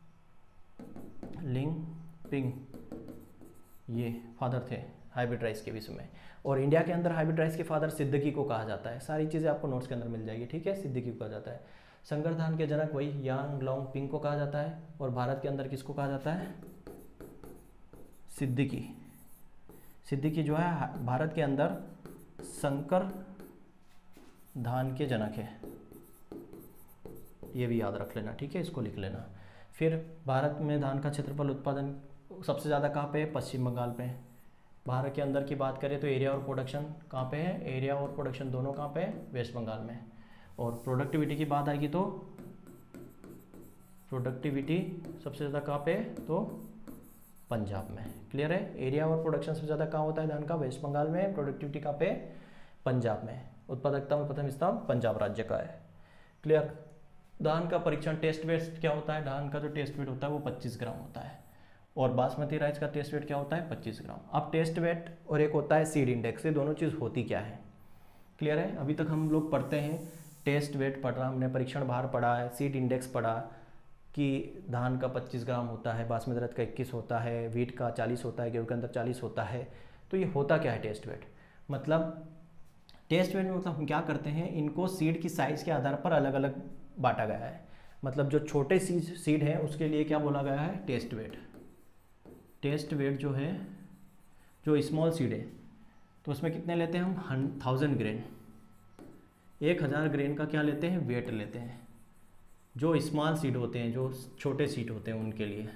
लिंग पिंग, ये फादर थे हाइब्रिड राइस के विषय में। और इंडिया के अंदर हाइब्रिड राइस के फादर सिद्दीकी को कहा जाता है। सारी चीज़ें आपको नोट्स के अंदर मिल जाएगी। ठीक है, सिद्दीकी को कहा जाता है। संकर धान के जनक वही यांग लॉन्ग पिंग को कहा जाता है। और भारत के अंदर किसको कहा जाता है, सिद्दीकी। सिद्दीकी जो है भारत के अंदर संकर धान के जनक है, ये भी याद रख लेना। ठीक है, इसको लिख लेना। फिर भारत में धान का क्षेत्रफल उत्पादन सबसे ज़्यादा कहाँ पे है, पश्चिम बंगाल पे। भारत के अंदर की बात करें तो एरिया और प्रोडक्शन कहाँ पे है, एरिया और प्रोडक्शन दोनों कहाँ पे है, वेस्ट बंगाल में। और प्रोडक्टिविटी की बात आएगी तो प्रोडक्टिविटी सबसे ज़्यादा कहाँ पे, तो पंजाब में। क्लियर है। एरिया और प्रोडक्शन सबसे ज़्यादा कहाँ होता है धान का, वेस्ट बंगाल में। प्रोडक्टिविटी कहाँ पे, पंजाब में। उत्पादकता में प्रथम स्थान पंजाब राज्य का है। क्लियर। धान का परीक्षण टेस्ट वेट क्या होता है, धान का जो टेस्ट वेट होता है वो पच्चीस ग्राम होता है, और बासमती राइस का टेस्ट वेट क्या होता है, पच्चीस ग्राम। अब टेस्ट वेट और एक होता है सीड इंडेक्स, ये दोनों चीज़ होती क्या है। क्लियर है। अभी तक हम लोग पढ़ते हैं टेस्ट वेट पढ़ा हमने, परीक्षण भार पढ़ा है, सीड इंडेक्स पढ़ा कि धान का पच्चीस ग्राम होता है, बासमती राइस का इक्कीस होता है, वीट का चालीस होता है, गेहूं के अंदर चालीस होता है। तो ये होता क्या है टेस्ट वेट, मतलब टेस्ट वेट में मतलब हम क्या करते हैं, इनको सीड की साइज़ के आधार पर अलग अलग बांटा गया है। मतलब जो छोटे सीड सीड है उसके लिए क्या बोला गया है, टेस्ट वेट। टेस्ट वेट जो है, जो स्मॉल सीड है तो उसमें कितने लेते हैं हम, थाउजेंड ग्रेन, एक हज़ार ग्रेन का क्या लेते हैं, वेट लेते हैं। जो स्मॉल सीड होते हैं, जो छोटे सीड होते हैं उनके लिए,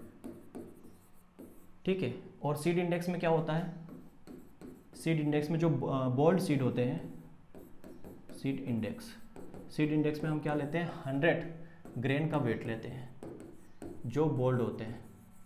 ठीक है। और सीड इंडेक्स में क्या होता है, सीड इंडेक्स में जो बोल्ड सीड होते हैं, सीड इंडेक्स सीड इंडेक्स में हम क्या लेते हैं, हंड्रेड ग्रेन का वेट लेते हैं जो बोल्ड होते हैं,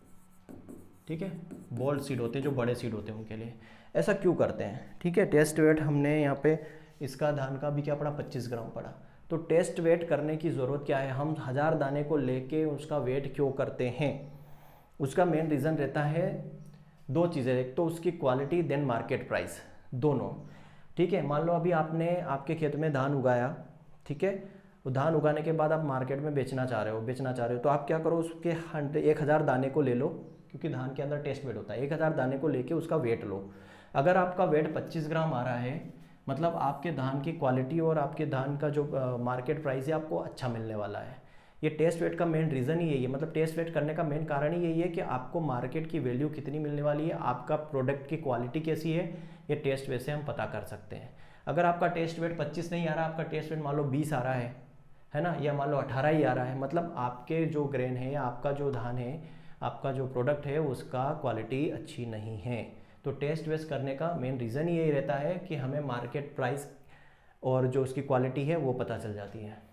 ठीक है। बोल्ड सीड होते हैं जो बड़े सीड होते हैं उनके लिए। ऐसा क्यों करते हैं, ठीक है। टेस्ट वेट हमने यहाँ पे इसका धान का भी क्या पड़ा, पच्चीस ग्राम पड़ा। तो टेस्ट वेट करने की ज़रूरत क्या है, हम हज़ार दाने को लेके उसका वेट क्यों करते हैं, उसका मेन रीज़न रहता है दो चीज़ें, एक तो उसकी क्वालिटी, देन मार्केट प्राइस, दोनों, ठीक है। मान लो अभी आपने आपके खेत में धान उगाया, ठीक है। तो धान उगाने के बाद आप मार्केट में बेचना चाह रहे हो बेचना चाह रहे हो तो आप क्या करो, उसके हंड्रेड एक हज़ार दाने को ले लो, क्योंकि धान के अंदर टेस्ट वेट होता है। एक हज़ार दाने को लेके उसका वेट लो। अगर आपका वेट पच्चीस ग्राम आ रहा है, मतलब आपके धान की क्वालिटी और आपके धान का जो मार्केट प्राइस है आपको अच्छा मिलने वाला है। ये टेस्ट वेट का मेन रीज़न ही यही है, मतलब टेस्ट वेट करने का मेन कारण ही यही है कि आपको मार्केट की वैल्यू कितनी मिलने वाली है, आपका प्रोडक्ट की क्वालिटी कैसी है, ये टेस्ट वेट से हम पता कर सकते हैं। अगर आपका टेस्ट वेट पच्चीस नहीं आ रहा, आपका टेस्ट वेट मान लो बीस आ रहा है है ना, या मान लो अठारह ही आ रहा है, मतलब आपके जो ग्रेन है, आपका जो धान है, आपका जो प्रोडक्ट है उसका क्वालिटी अच्छी नहीं है। तो टेस्ट वेस्ट करने का मेन रीज़न ही यही रहता है कि हमें मार्केट प्राइस और जो उसकी क्वालिटी है वो पता चल जाती है,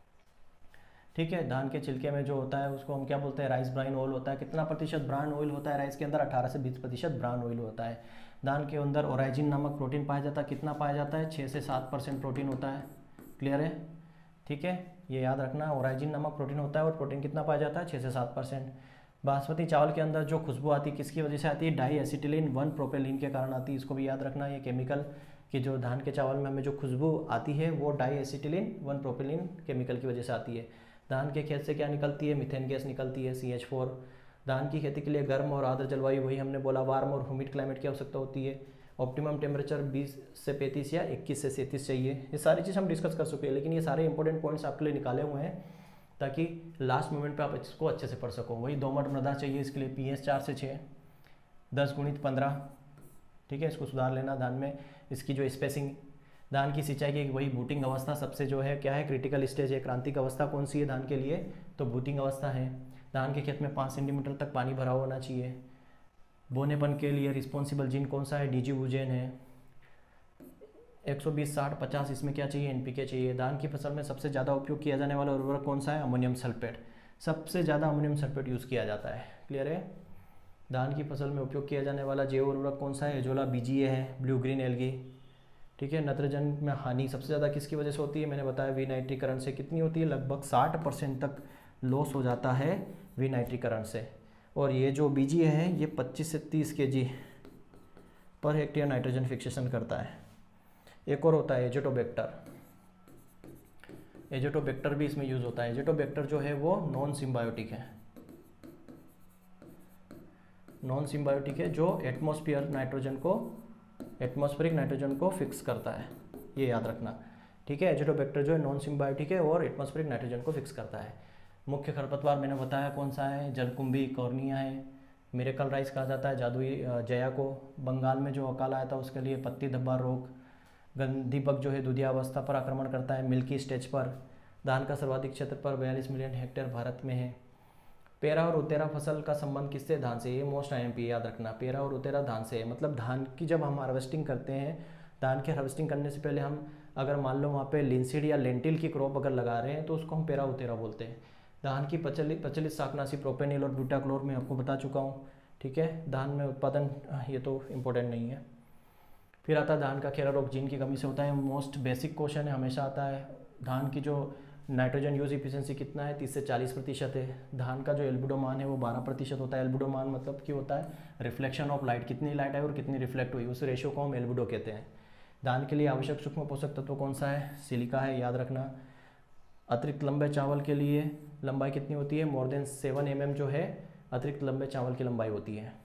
ठीक है। धान के छिलके में जो होता है उसको हम क्या बोलते हैं, राइस ब्राइन ऑयल होता है। कितना प्रतिशत ब्राउन ऑयल होता है राइस के अंदर, अठारह से बीस प्रतिशत ब्राउन ऑयल होता है। धान के अंदर ओराइजिन नामक प्रोटीन पाया जाता है, कितना पाया जाता है, छः से सात परसेंट प्रोटीन होता है। क्लियर है, ठीक है, ये याद रखना, ओराइजिन नामक प्रोटीन होता है और प्रोटीन कितना पाया जाता है, छः से सात परसेंट। बासमती चावल के अंदर जो खुशबू आती है किसकी वजह से आती है, डाई एसिटिलीन वन प्रोपेलिन के कारण आती है। इसको भी याद रखना, ये केमिकल कि जो धान के चावल में हमें जो खुशबू आती है वो di acetylene one propylene chemical की वजह से आती है। धान के खेत से क्या निकलती है, मीथेन गैस निकलती है, सी एच फोर। धान की खेती के लिए गर्म और आर्द्र जलवायु, वही हमने बोला, वार्म और ह्यूमिड क्लाइमेट की आवश्यकता होती है। ऑप्टिमम टेम्परेचर बीस से पैंतीस या इक्कीस से सैंतीस चाहिए। ये सारी चीज़ हम डिस्कस कर चुके हैं, लेकिन ये सारे इंपॉर्टेंट पॉइंट्स आपके लिए निकाले हुए हैं ताकि लास्ट मोमेंट पे आप इसको अच्छे से पढ़ सको। वही दोमट मृदा चाहिए, इसके लिए पी एस चार से छः, दस गुणित पंद्रह, ठीक है, इसको सुधार लेना। धान में इसकी जो स्पेसिंग, धान की सिंचाई की वही बूटिंग अवस्था सबसे जो है क्या है, क्रिटिकल स्टेज है। क्रांतिक अवस्था कौन सी है धान के लिए, तो बूटिंग अवस्था है। धान के खेत में पाँच सेंटीमीटर तक पानी भरा होना चाहिए। बोनेपन के लिए रिस्पॉन्सिबल जीन कौन सा है, डीजीवूजेन है। एक सौ बीस साठ पचास इसमें क्या चाहिए, एनपीके चाहिए। धान की फसल में सबसे ज़्यादा उपयोग किया जाने वाला उर्वरक कौन सा है, अमोनियम सल्फेट। सबसे ज़्यादा अमोनियम सल्फेट यूज़ किया जाता है। क्लियर है। धान की फसल में उपयोग किया जाने वाला जैव उर्वरक कौन सा है, एजोला बीजीए है, ब्लू ग्रीन एल्गी, ठीक है। नत्रजन में हानि सबसे ज़्यादा किसकी वजह से होती है, मैंने बताया विनाइट्रीकरण से। कितनी होती है, लगभग साठ परसेंट तक लॉस हो जाता है विनाइट्रीकरण से। और ये जो बीजीए है ये पच्चीस से तीस के जी पर हेक्टेयर नाइट्रोजन फिक्सेशन करता है। एक और होता है एजेटोबैक्टर, एजेटोबैक्टर भी इसमें यूज़ होता है। एजेटोबैक्टर जो है वो नॉन सिम्बायोटिक है, नॉन सिम्बायोटिक है, जो एटमॉस्फेयर नाइट्रोजन को एटमॉस्फेरिक नाइट्रोजन को फिक्स करता है, ये याद रखना, ठीक है। एजेटोबैक्टर जो है नॉन सिम्बायोटिक है और एटमॉस्फेरिक नाइट्रोजन को फिक्स करता है। मुख्य खरपतवार मैंने बताया कौन सा है, जलकुंभी, कॉर्निया है। मिरेकल राइस कहा जाता है जादुई जया को। बंगाल में जो अकाल आया था उसके लिए पत्ती धब्बा रोग। गंधीबग जो है दुधियावस्था पर आक्रमण करता है, मिल्की स्टेज पर। धान का सर्वाधिक क्षेत्र पर बयालीस मिलियन हेक्टेयर भारत में है। पेरा और उतेरा फसल का संबंध किससे, धान से। ये मोस्ट आई एम पी याद रखना, पेरा और उतेरा धान से है। मतलब धान की जब हम हार्वेस्टिंग करते हैं, धान की हार्वेस्टिंग करने से पहले हम अगर मान लो वहाँ पे लिंसीड या लेंटिल की क्रॉप अगर लगा रहे हैं तो उसको हम पेरा उतेरा बोलते हैं। धान की प्रचलित प्रचलित शाकनाशी प्रोपेनिल और ब्यूटाक्लोर में आपको बता चुका हूँ, ठीक है। धान में उत्पादन, ये तो इम्पोर्टेंट नहीं है। फिर आता है धान का खेरा रोग जिन की कमी से होता है, मोस्ट बेसिक क्वेश्चन है, हमेशा आता है। धान की जो नाइट्रोजन यूज इफिशिएंसी कितना है, तीस से चालीस प्रतिशत है। धान का जो एल्बिडो मान है वो बारह प्रतिशत होता है। एल्बिडो मान मतलब कि होता है रिफ्लेक्शन ऑफ लाइट, कितनी लाइट आई और कितनी रिफ्लेक्ट हुई, उस रेशियो को हम एल्बिडो कहते हैं। धान के लिए आवश्यक सूक्ष्म पोषक तत्व कौन सा है, सिलिका है, याद रखना। अतिरिक्त लंबे चावल के लिए लंबाई कितनी होती है, more than seven m m जो है अतिरिक्त लंबे चावल की लंबाई होती है।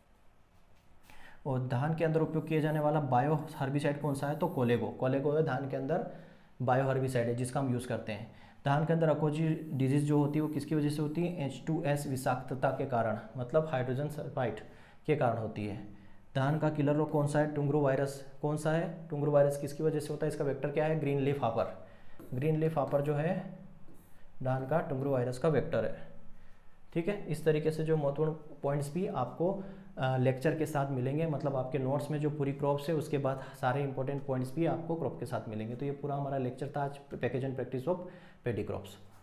और धान के अंदर उपयोग किया जाने वाला बायो हर्बिसाइड कौन सा है, तो कोलेगो। कोलेगो है धान के अंदर बायो हर्बिसाइड है जिसका हम यूज़ करते हैं। धान के अंदर अकोजी डिजीज़ जो होती है वो किसकी वजह से होती है, एच टू एस विषाक्तता के कारण, मतलब हाइड्रोजन सल्फाइड के कारण होती है। धान का किलर रोग कौन सा है, टुंगरो वायरस। कौन सा है, टुंगरो वायरस किसकी वजह से होता है, इसका वेक्टर क्या है, green leaf hopper. Green leaf hopper जो है धान का टुंगरो वायरस का वेक्टर है, ठीक है। इस तरीके से जो महत्वपूर्ण पॉइंट्स भी आपको लेक्चर के साथ मिलेंगे, मतलब आपके नोट्स में जो पूरी क्रॉप्स है उसके बाद सारे इंपॉर्टेंट पॉइंट्स भी आपको क्रॉप के साथ मिलेंगे। तो ये पूरा हमारा लेक्चर था आज, package and practice of paddy crops.